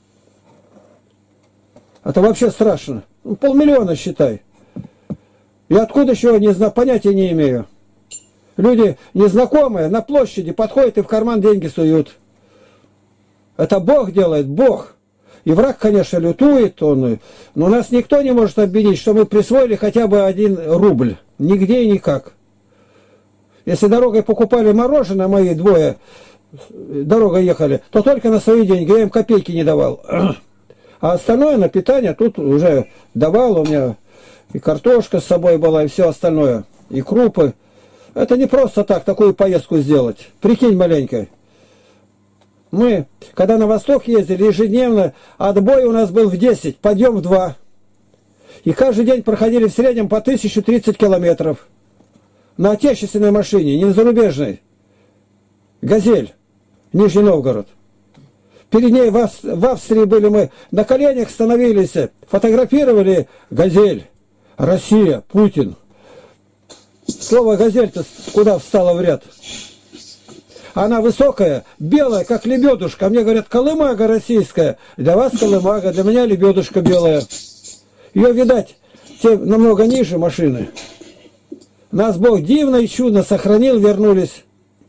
Это вообще страшно. Ну, полмиллиона, считай. И откуда еще, не знаю, понятия не имею. Люди незнакомые на площади подходят и в карман деньги суют. Это Бог делает, Бог. И враг, конечно, лютует, он, но нас никто не может обвинить, что мы присвоили хотя бы один рубль. Нигде и никак. Если дорогой покупали мороженое, мои двое дорогой ехали, то только на свои деньги, я им копейки не давал. А остальное на питание тут уже давал, у меня и картошка с собой была, и все остальное, и крупы. Это не просто так, такую поездку сделать. Прикинь маленько. Мы, когда на восток ездили, ежедневно отбой у нас был в десять, подъем в два. И каждый день проходили в среднем по тысяче тридцать километров. На отечественной машине, не на зарубежной. «Газель», Нижний Новгород. Перед ней в, Ав... в Австрии были мы, на коленях становились, фотографировали «Газель», Россия, Путин. Слово «газель»-то куда встало в ряд? Она высокая, белая, как лебедушка. Мне говорят, колымага российская. Для вас колымага, для меня лебедушка белая. Ее, видать, те намного ниже машины. Нас Бог дивно и чудно сохранил, вернулись.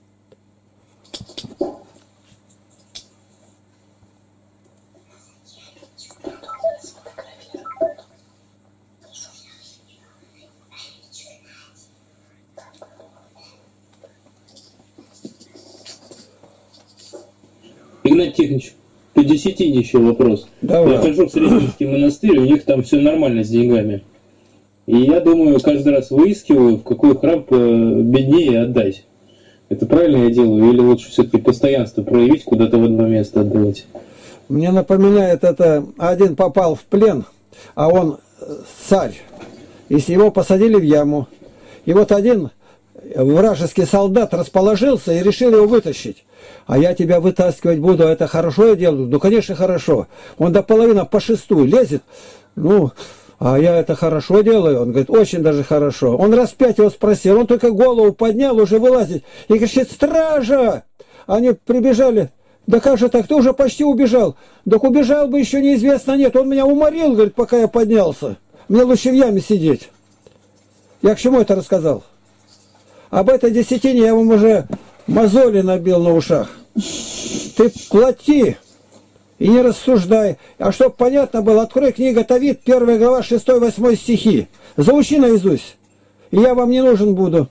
Игнат Тихонович, по десятине еще вопрос. Давай. Я хожу в Сретенский монастырь, у них там все нормально с деньгами. И я думаю, каждый раз выискиваю, в какой храм беднее отдать. Это правильно я делаю? Или лучше все-таки постоянство проявить, куда-то в одно место отдавать? Мне напоминает это, один попал в плен, а он царь. И его посадили в яму. И вот один вражеский солдат расположился и решил его вытащить. А я тебя вытаскивать буду, это хорошо я делаю? Ну, конечно, хорошо. Он до половины по шестую лезет, ну, а я это хорошо делаю? Он говорит, очень даже хорошо. Он раз пять его спросил, он только голову поднял, уже вылазит, и кричит, стража! Они прибежали, да как же так, ты уже почти убежал. Так убежал бы, еще неизвестно, нет, он меня уморил, говорит, пока я поднялся. Мне лучше в яме сидеть. Я к чему это рассказал? Об этой десятине я вам уже мозоли набил на ушах. Ты плати и не рассуждай. А чтоб понятно было, открой книга Тавит, первая глава, шестой-восьмой стихи. Заучи наизусть. И я вам не нужен буду.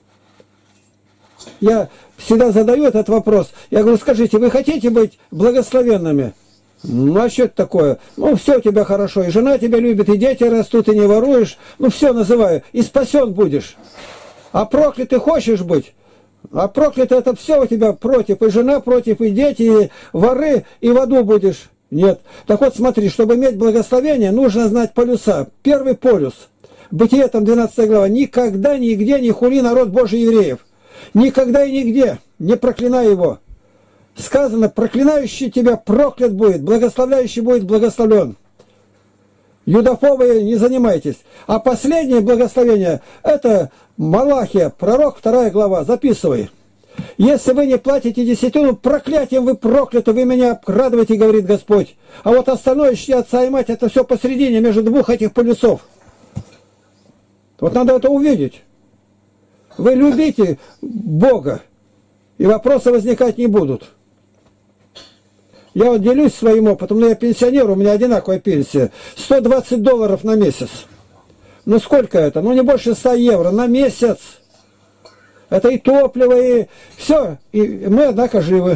Я всегда задаю этот вопрос. Я говорю, скажите, вы хотите быть благословенными? Ну, а что это такое? Ну, все у тебя хорошо, и жена тебя любит, и дети растут, и не воруешь. Ну, все называю, и спасен будешь. А проклятый хочешь быть? А проклятый это все у тебя против, и жена против, и дети, и воры, и в аду будешь. Нет. Так вот смотри, чтобы иметь благословение, нужно знать полюса. Первый полюс. Бытие там двенадцатая глава. Никогда, нигде не хули народ Божий евреев. Никогда и нигде не проклинай его. Сказано, проклинающий тебя проклят будет, благословляющий будет благословлен. Юдофобы не занимайтесь. А последнее благословение, это Малахия, пророк, вторая глава, записывай. Если вы не платите десятину, проклятием вы прокляты, вы меня обкрадываете, говорит Господь. А вот остальное, чти отца и мать, это все посередине, между двух этих полюсов. Вот надо это увидеть. Вы любите Бога, и вопросы возникать не будут. Я вот делюсь своим опытом, но я пенсионер, у меня одинаковая пенсия. сто двадцать долларов на месяц. Ну сколько это? Ну не больше ста евро на месяц. Это и топливо, и все. И мы, однако, живы.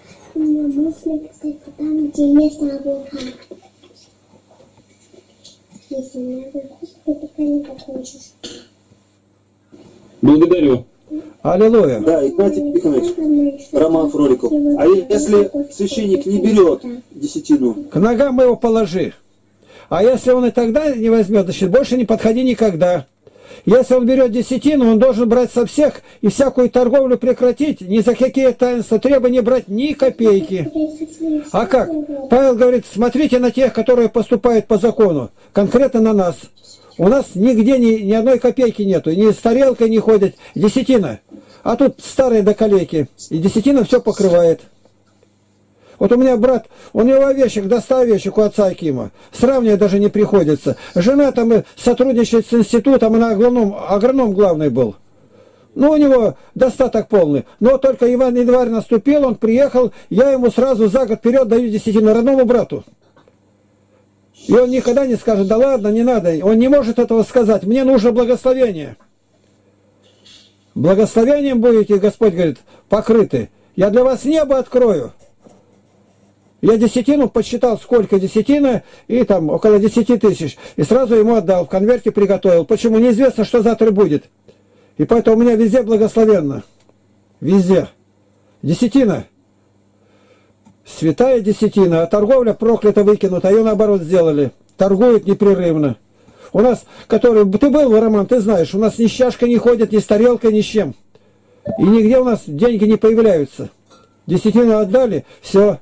Благодарю. Аллилуйя. Да, Игнатий Тихонович, Роман Фроликов. А если священник не берет десятину? К ногам его положи. А если он и тогда не возьмет, значит, больше не подходи никогда. Если он берет десятину, он должен брать со всех и всякую торговлю прекратить, ни за какие таинства, требуя не брать ни копейки. А как? Павел говорит, смотрите на тех, которые поступают по закону, конкретно на нас. У нас нигде ни, ни одной копейки нету, ни с тарелкой не ходят, десятина. А тут старые до калеки, и десятина все покрывает. Вот у меня брат, у него овечек, до ста овечек у отца Акима. Сравнивать даже не приходится. Жена там сотрудничает с институтом, она агроном, агроном главный был. Ну, у него достаток полный. Но только Иван январь наступил, он приехал, я ему сразу за год вперед даю десятину родному брату. И он никогда не скажет, да ладно, не надо. Он не может этого сказать. Мне нужно благословение. Благословением будете, Господь говорит, покрыты. Я для вас небо открою. Я десятину подсчитал, сколько десятина, и там около десяти тысяч. И сразу ему отдал, в конверте приготовил. Почему? Неизвестно, что завтра будет. И поэтому у меня везде благословенно. Везде. Десятина. Святая десятина. А торговля проклята выкинута. Ее наоборот сделали. Торгуют непрерывно. У нас, который... Ты был, Роман, ты знаешь, у нас ни с чашкой не ходят, ни с тарелкой, ни с чем. И нигде у нас деньги не появляются. Десятину отдали, все.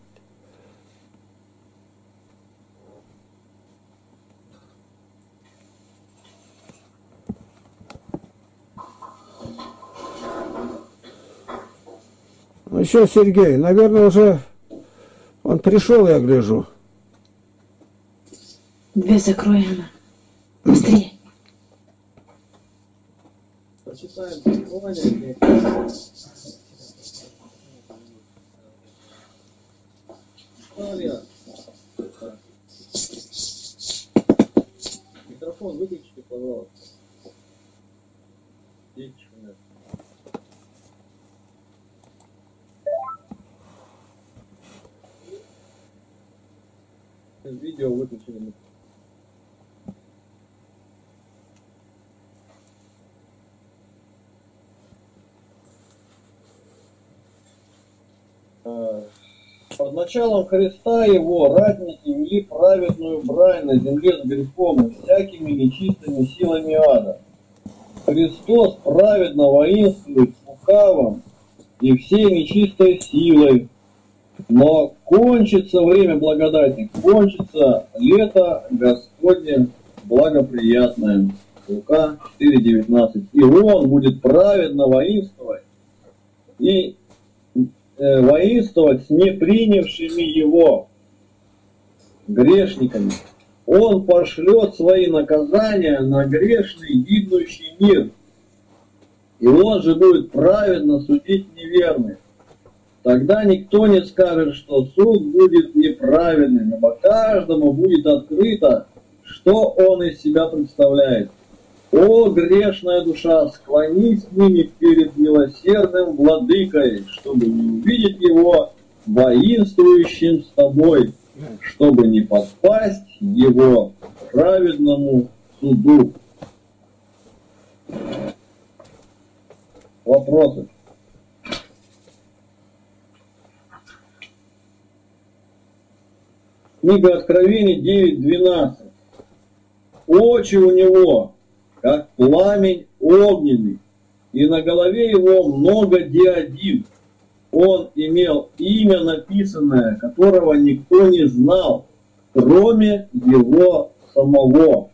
Ну еще Сергей, наверное, уже он пришел, я гляжу. Дверь закрой, она. Быстрее. Прочитаем послание. Микрофон выключите, пожалуйста. Видео выключили. Под началом Христа его ратники вели праведную брань на земле с грехом и всякими нечистыми силами ада. Христос праведно воинствует с лукавым и всей нечистой силой. Но кончится время благодати, кончится лето Господне благоприятное. Лука четыре девятнадцать. И он будет праведно воинствовать и э, воинствовать с непринявшими его грешниками. Он пошлет свои наказания на грешный гибнущий мир. И он же будет праведно судить неверных. Тогда никто не скажет, что суд будет неправедным, ибо каждому будет открыто, что он из себя представляет. О, грешная душа, склонись с ними перед милосердным владыкой, чтобы не увидеть его воинствующим с тобой, чтобы не подпасть его праведному суду. Вопросы? Книга Откровений девять двенадцать. Очи у него, как пламень огненный, и на голове его много диадим. Он имел имя написанное, которого никто не знал, кроме его самого.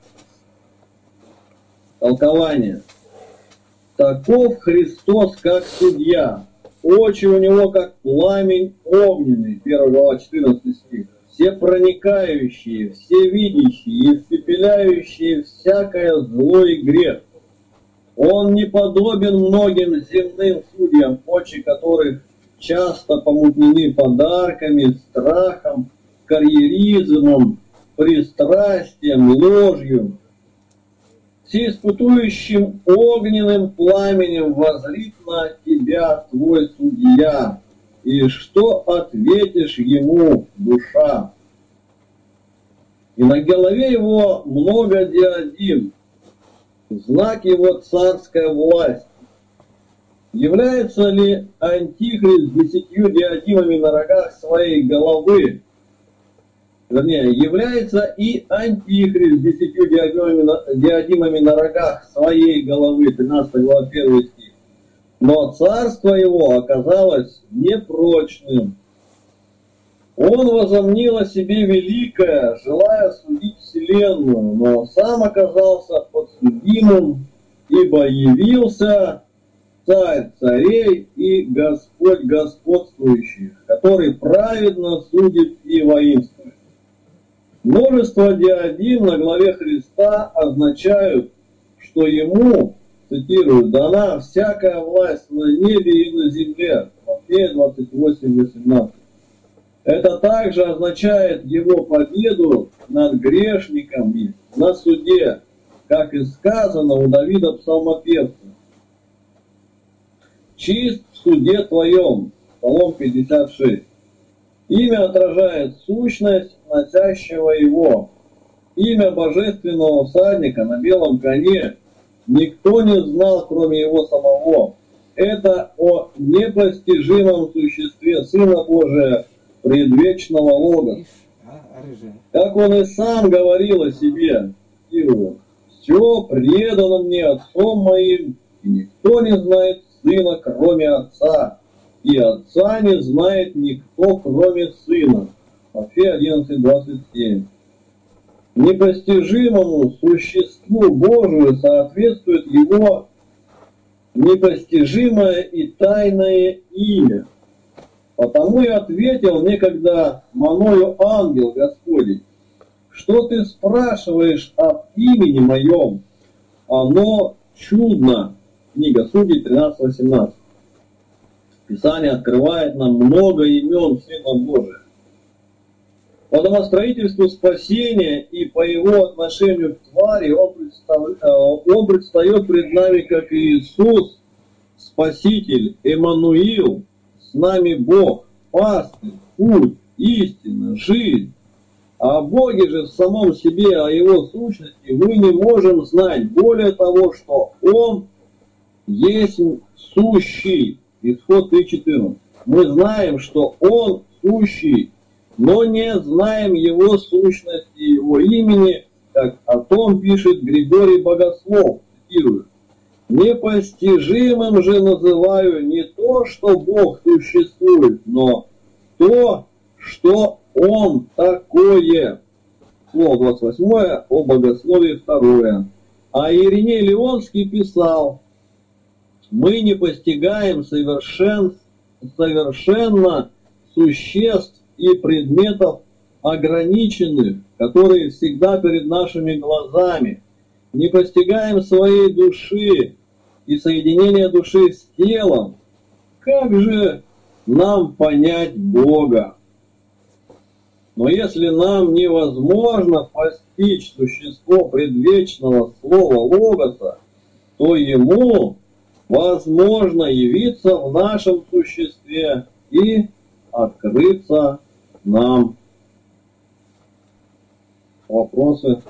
Толкование. Таков Христос как судья. Очи у него, как пламень огненный. первая глава, четырнадцатый стих. Все проникающие, все видящие, испепеляющие всякое зло и грех. Он не подобен многим земным судьям, очи которых часто помутнены подарками, страхом, карьеризмом, пристрастием, ложью. Всеиспытующим огненным пламенем возрит на тебя твой судья. И что ответишь ему, душа? И на голове его много диадим, знак его царская власть. Является ли Антихрист с десятью диадимами на рогах своей головы? Вернее, является и Антихрист с десятью диадимами на, диадимами на рогах своей головы, тринадцатая глава, первый стих. Но царство его оказалось непрочным. Он возомнил о себе великое, желая судить вселенную, но сам оказался подсудимым, ибо явился царь царей и Господь господствующих, который праведно судит и воинствует. Множество диадим на главе Христа означают, что ему цитирую, «Дана всякая власть на небе и на земле». Матфея двадцать восемь восемнадцать. Это также означает его победу над грешниками на суде, как и сказано у Давида псалмопевца. «Чист в суде твоем», Псалом пятьдесят шесть. Имя отражает сущность носящего его. Имя божественного всадника на белом коне никто не знал, кроме его самого. Это о непостижимом существе Сына Божия, предвечного Логоса. Как он и сам говорил о себе, цитирую, «Все предано мне Отцом моим, и никто не знает Сына, кроме Отца, и Отца не знает никто, кроме Сына». Матфея одиннадцать двадцать семь. Непостижимому существу Божию соответствует его непостижимое и тайное имя. Потому и ответил некогда мною ангел Господень: что ты спрашиваешь об имени моем? Оно чудно. Книга Судей тринадцать восемнадцать. Писание открывает нам много имен Сына Божия. По домостроительству спасения и по его отношению к твари он, представ... он предстает пред нами как Иисус, Спаситель, Эммануил, с нами Бог, пастырь, путь, истина, жизнь. А о Боге же в самом себе, о его сущности мы не можем знать. Более того, что он есть сущий. Исход три четырнадцать. Мы знаем, что он сущий, но не знаем его сущности, его имени, как о том пишет Григорий Богослов, цитирую. «Непостижимым же называю не то, что Бог существует, но то, что Он такое». Слово двадцать восьмое, о богословии второе. А Ириней Леонский писал: «Мы не постигаем совершен, совершенно существ и предметов ограниченных, которые всегда перед нашими глазами, не постигаем своей души и соединения души с телом. Как же нам понять Бога? Но если нам невозможно постичь существо предвечного слова Логоса, то ему возможно явиться в нашем существе и открыться нам». Вопросы?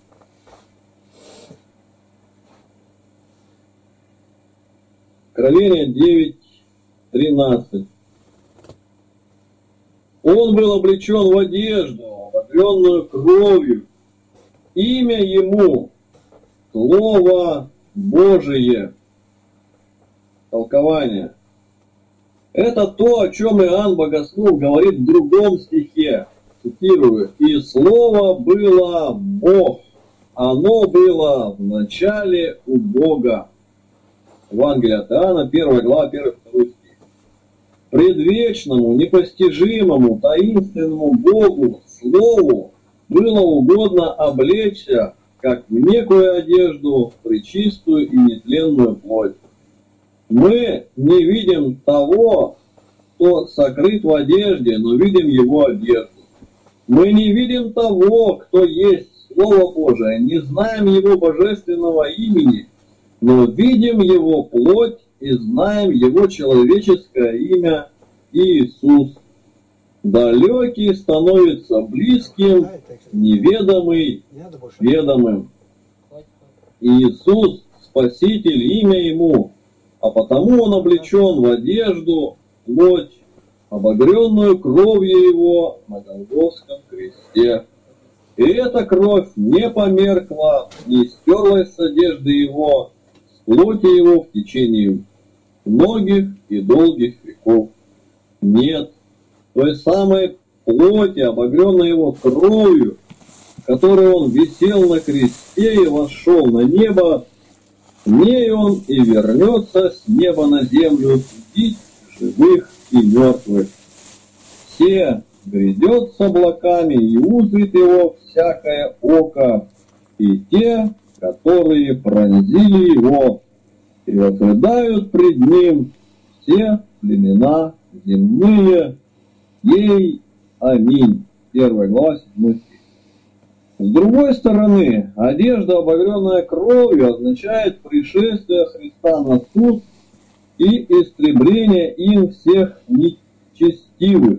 Откровение девять тринадцать. Он был облечен в одежду, обогренную кровью. Имя ему — Слово Божие. Толкование. Это то, о чем Иоанн Богослов говорит в другом стихе. Цитирую. «И Слово было Бог, оно было в начале у Бога». Евангелие от Иоанна, первая глава, первый второй стих. Предвечному, непостижимому, таинственному Богу, Слову, было угодно облечься, как в некую одежду, пречистую и нетленную плоть. Мы не видим того, кто сокрыт в одежде, но видим его одежду. Мы не видим того, кто есть Слово Божие, не знаем его божественного имени, но видим его плоть и знаем его человеческое имя Иисус. Далекий становится близким, неведомый ведомым. Иисус — Спаситель, имя ему, а потому он облечен в одежду, плоть, обогренную кровью его на Голгофском кресте. И эта кровь не померкла, не стерлась с одежды его, с плоти его в течение многих и долгих веков. Нет, той самой плоти, обогренной его кровью, которой он висел на кресте и вошел на небо, в ней он и вернется с неба на землю судить живых и мертвых. Все грядет с облаками, и узрит его всякое око, и те, которые пронзили его, И возрыдают пред ним все племена земные. Ей аминь. Первая глава, седьмой стих. С другой стороны, одежда, обогренная кровью, означает пришествие Христа на суд и истребление им всех нечестивых.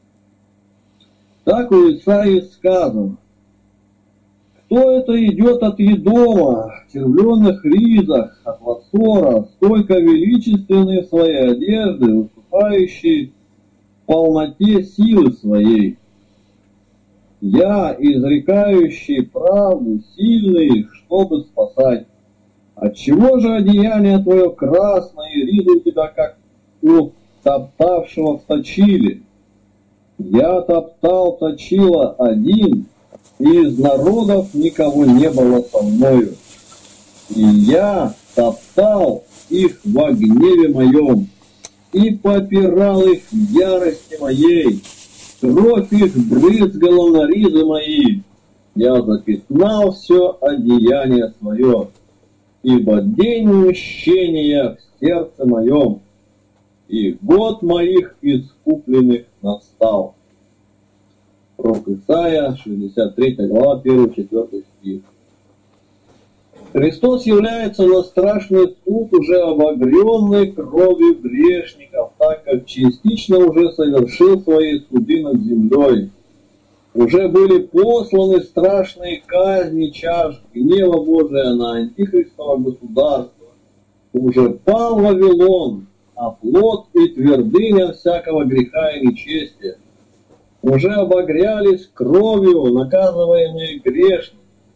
Так у Исаии сказано: кто это идет от Едома, в червленых ризах, от Лассора, столько величественной в своей одежды, выступающий в полноте силы своей? Я, изрекающий правду, сильный, чтобы спасать. Отчего же одеяние твое красное, и ризы у тебя, как у топтавшего в точиле? Я топтал точила один, и из народов никого не было со мною. И я топтал их во гневе моем, и попирал их в ярости моей. Кровь их брызгала на ризы мои. Я запятнал все одеяние свое, ибо день мщения в сердце моем, и год моих искупленных настал. Пророк Исаия, шестьдесят третья глава, первый-четвёртый стих. Христос является на страшный суд уже обогренный кровью грешников, так как частично уже совершил свои суды над землей. Уже были посланы страшные казни чаш гнева Божия на антихристово государство. Уже пал Вавилон, оплот и твердыня всякого греха и нечестия. Уже обогрялись кровью наказываемые грешники.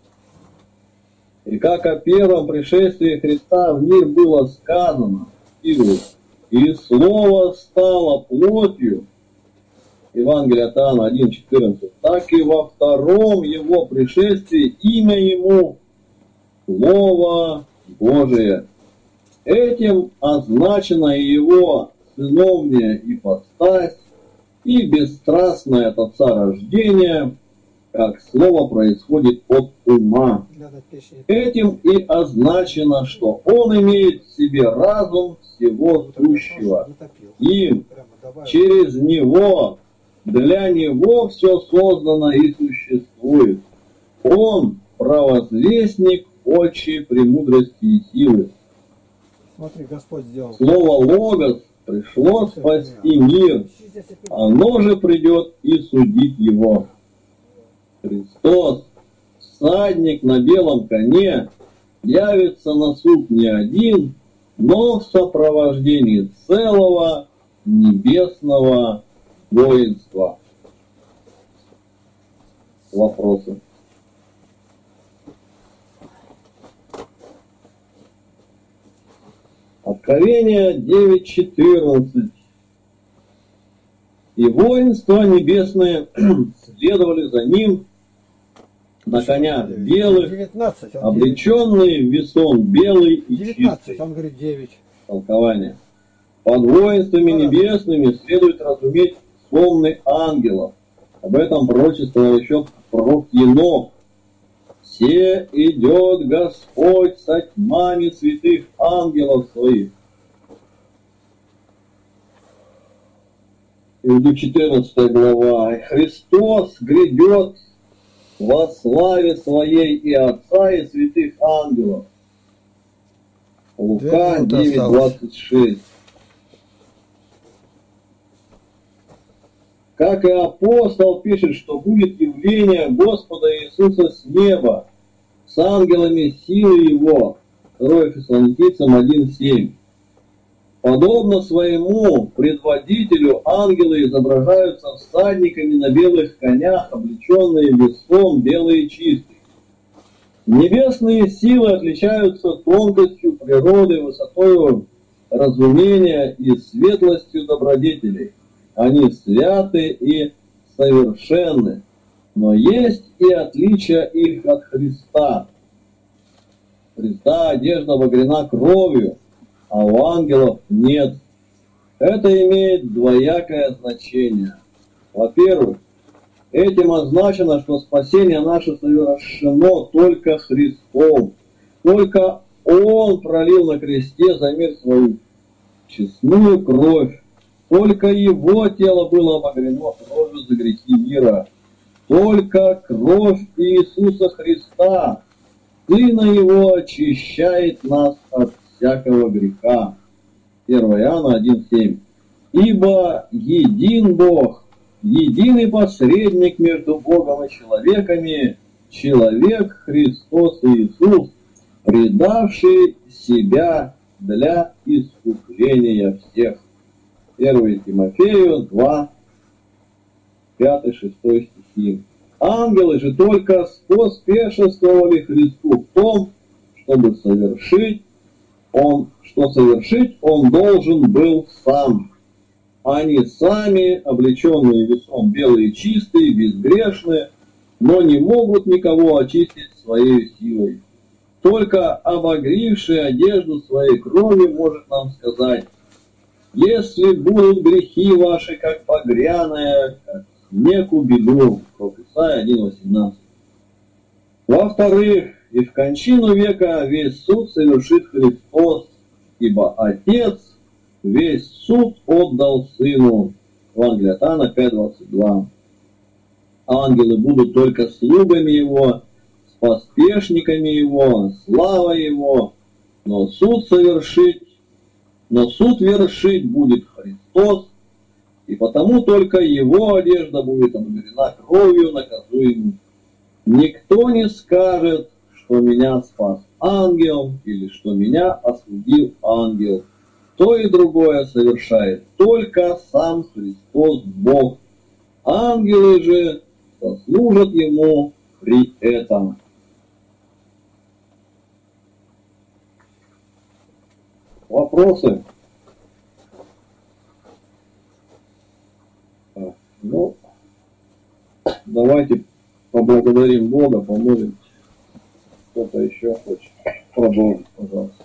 И как о первом пришествии Христа в мир было сказано, и, и Слово стало плотью, Евангелие от Иоанна один четырнадцать, так и во втором его пришествии имя ему Слово Божие. Этим означена и его сыновняя ипостась, и бесстрастное от отца рождение, как слово происходит от ума. Этим и означено, что он имеет в себе разум всего сущего. Им, через него, для него все создано и существует. Он провозвестник отчей премудрости и силы. Смотри, Господь сделал. Слово «логос» пришло спасти мир, оно же придет и судить его. Христос, всадник на белом коне, явится на суд не один, но в сопровождении целого небесного воинства. Вопросы? Откровение девять четырнадцать. И воинства небесные следовали за ним на конях белых, девятнадцать, облеченные в весон белый и девятнадцать, чистый. он говорит девять. Толкование. Под воинствами небесными следует разуметь сонмы ангелов. Об этом пророчествовал еще пророк Енох. Все идет Господь со тьмами святых ангелов своих. Иуду четырнадцатая глава. Христос грядет во славе своей и Отца, и святых ангелов. Лука девять двадцать шесть. Как и апостол пишет, что будет явление Господа Иисуса с неба, с ангелами силы Его. второе Фессалоникийцам один семь. Подобно своему предводителю, ангелы изображаются всадниками на белых конях, облеченные весом белые и чистые. Небесные силы отличаются тонкостью природы, высотою разумения и светлостью добродетелей. Они святы и совершенны, но есть и отличия их от Христа. Христа одежда обогрена кровью, а у ангелов нет. Это имеет двоякое значение. Во-первых, этим означено, что спасение наше совершено только Христом. Только Он пролил на кресте за мир свою честную кровь. Только его тело было обогрено кровью за грехи мира. Только кровь Иисуса Христа, Сына Его, очищает нас от всякого греха. первое Иоанна один семь. Ибо един Бог, единый посредник между Богом и человеками, человек Христос Иисус, предавший себя для искупления всех. первое Тимофею два, пятый-шестой стихи. Ангелы же только споспешествовали Христу в том, чтобы совершить он, что совершить он должен был сам. Они сами, облеченные весом белые, чистые, безгрешные, но не могут никого очистить своей силой. Только обогревший одежду своей кровью может нам сказать: если будут грехи ваши, как багряная, как снег убелю. Исайя один восемнадцать. Во-вторых, и в кончину века весь суд совершит Христос, ибо Отец весь суд отдал Сыну. Евангелие от Иоанна пять двадцать два. Ангелы будут только слугами Его, поспешниками Его, слава Его, но суд совершить, но суд вершить будет Христос, и потому только Его одежда будет обогрена кровью наказуемой. Никто не скажет, что меня спас ангел, или что меня осудил ангел. То и другое совершает только сам Христос Бог. Ангелы же сослужат Ему при этом. Вопросы? Ну, давайте поблагодарим Бога, помолимся. Кто-то еще хочет продолжить, пожалуйста.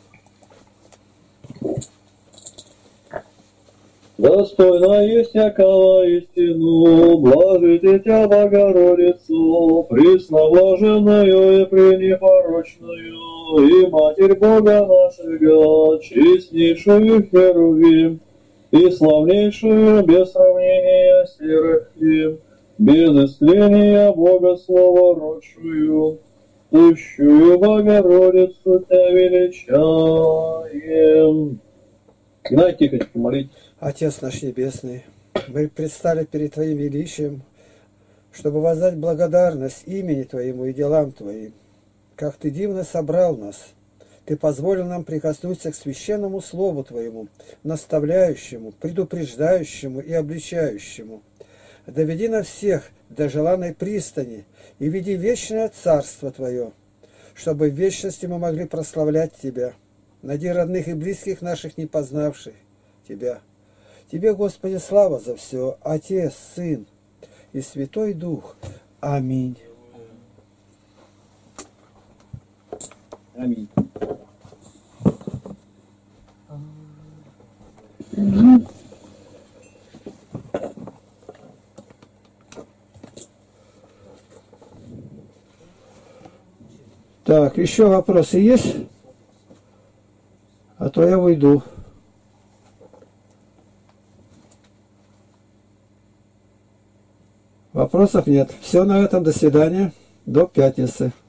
Достойно есть всякого истину, блажите Тебя, Богородицу, пресноблаженную и пренепорочную, и Матерь Бога нашего, честнейшую Херувим, и славнейшую без сравнения Серафим, без истления Бога Слова родшую, сущую Богородицу Тебя величаем. Геннадий Тихонович, помолитесь. Отец наш Небесный, мы предстали перед Твоим величием, чтобы воздать благодарность имени Твоему и делам Твоим. Как Ты дивно собрал нас, Ты позволил нам прикоснуться к священному Слову Твоему, наставляющему, предупреждающему и обличающему. Доведи нас всех до желанной пристани и веди вечное Царство Твое, чтобы в вечности мы могли прославлять Тебя. Найди родных и близких наших, не познавших Тебя. Тебе, Господи, слава за все, Отец, Сын и Святой Дух. Аминь. Аминь. Так, еще вопросы есть? А то я уйду. Вопросов нет. Все на этом. До свидания. До пятницы.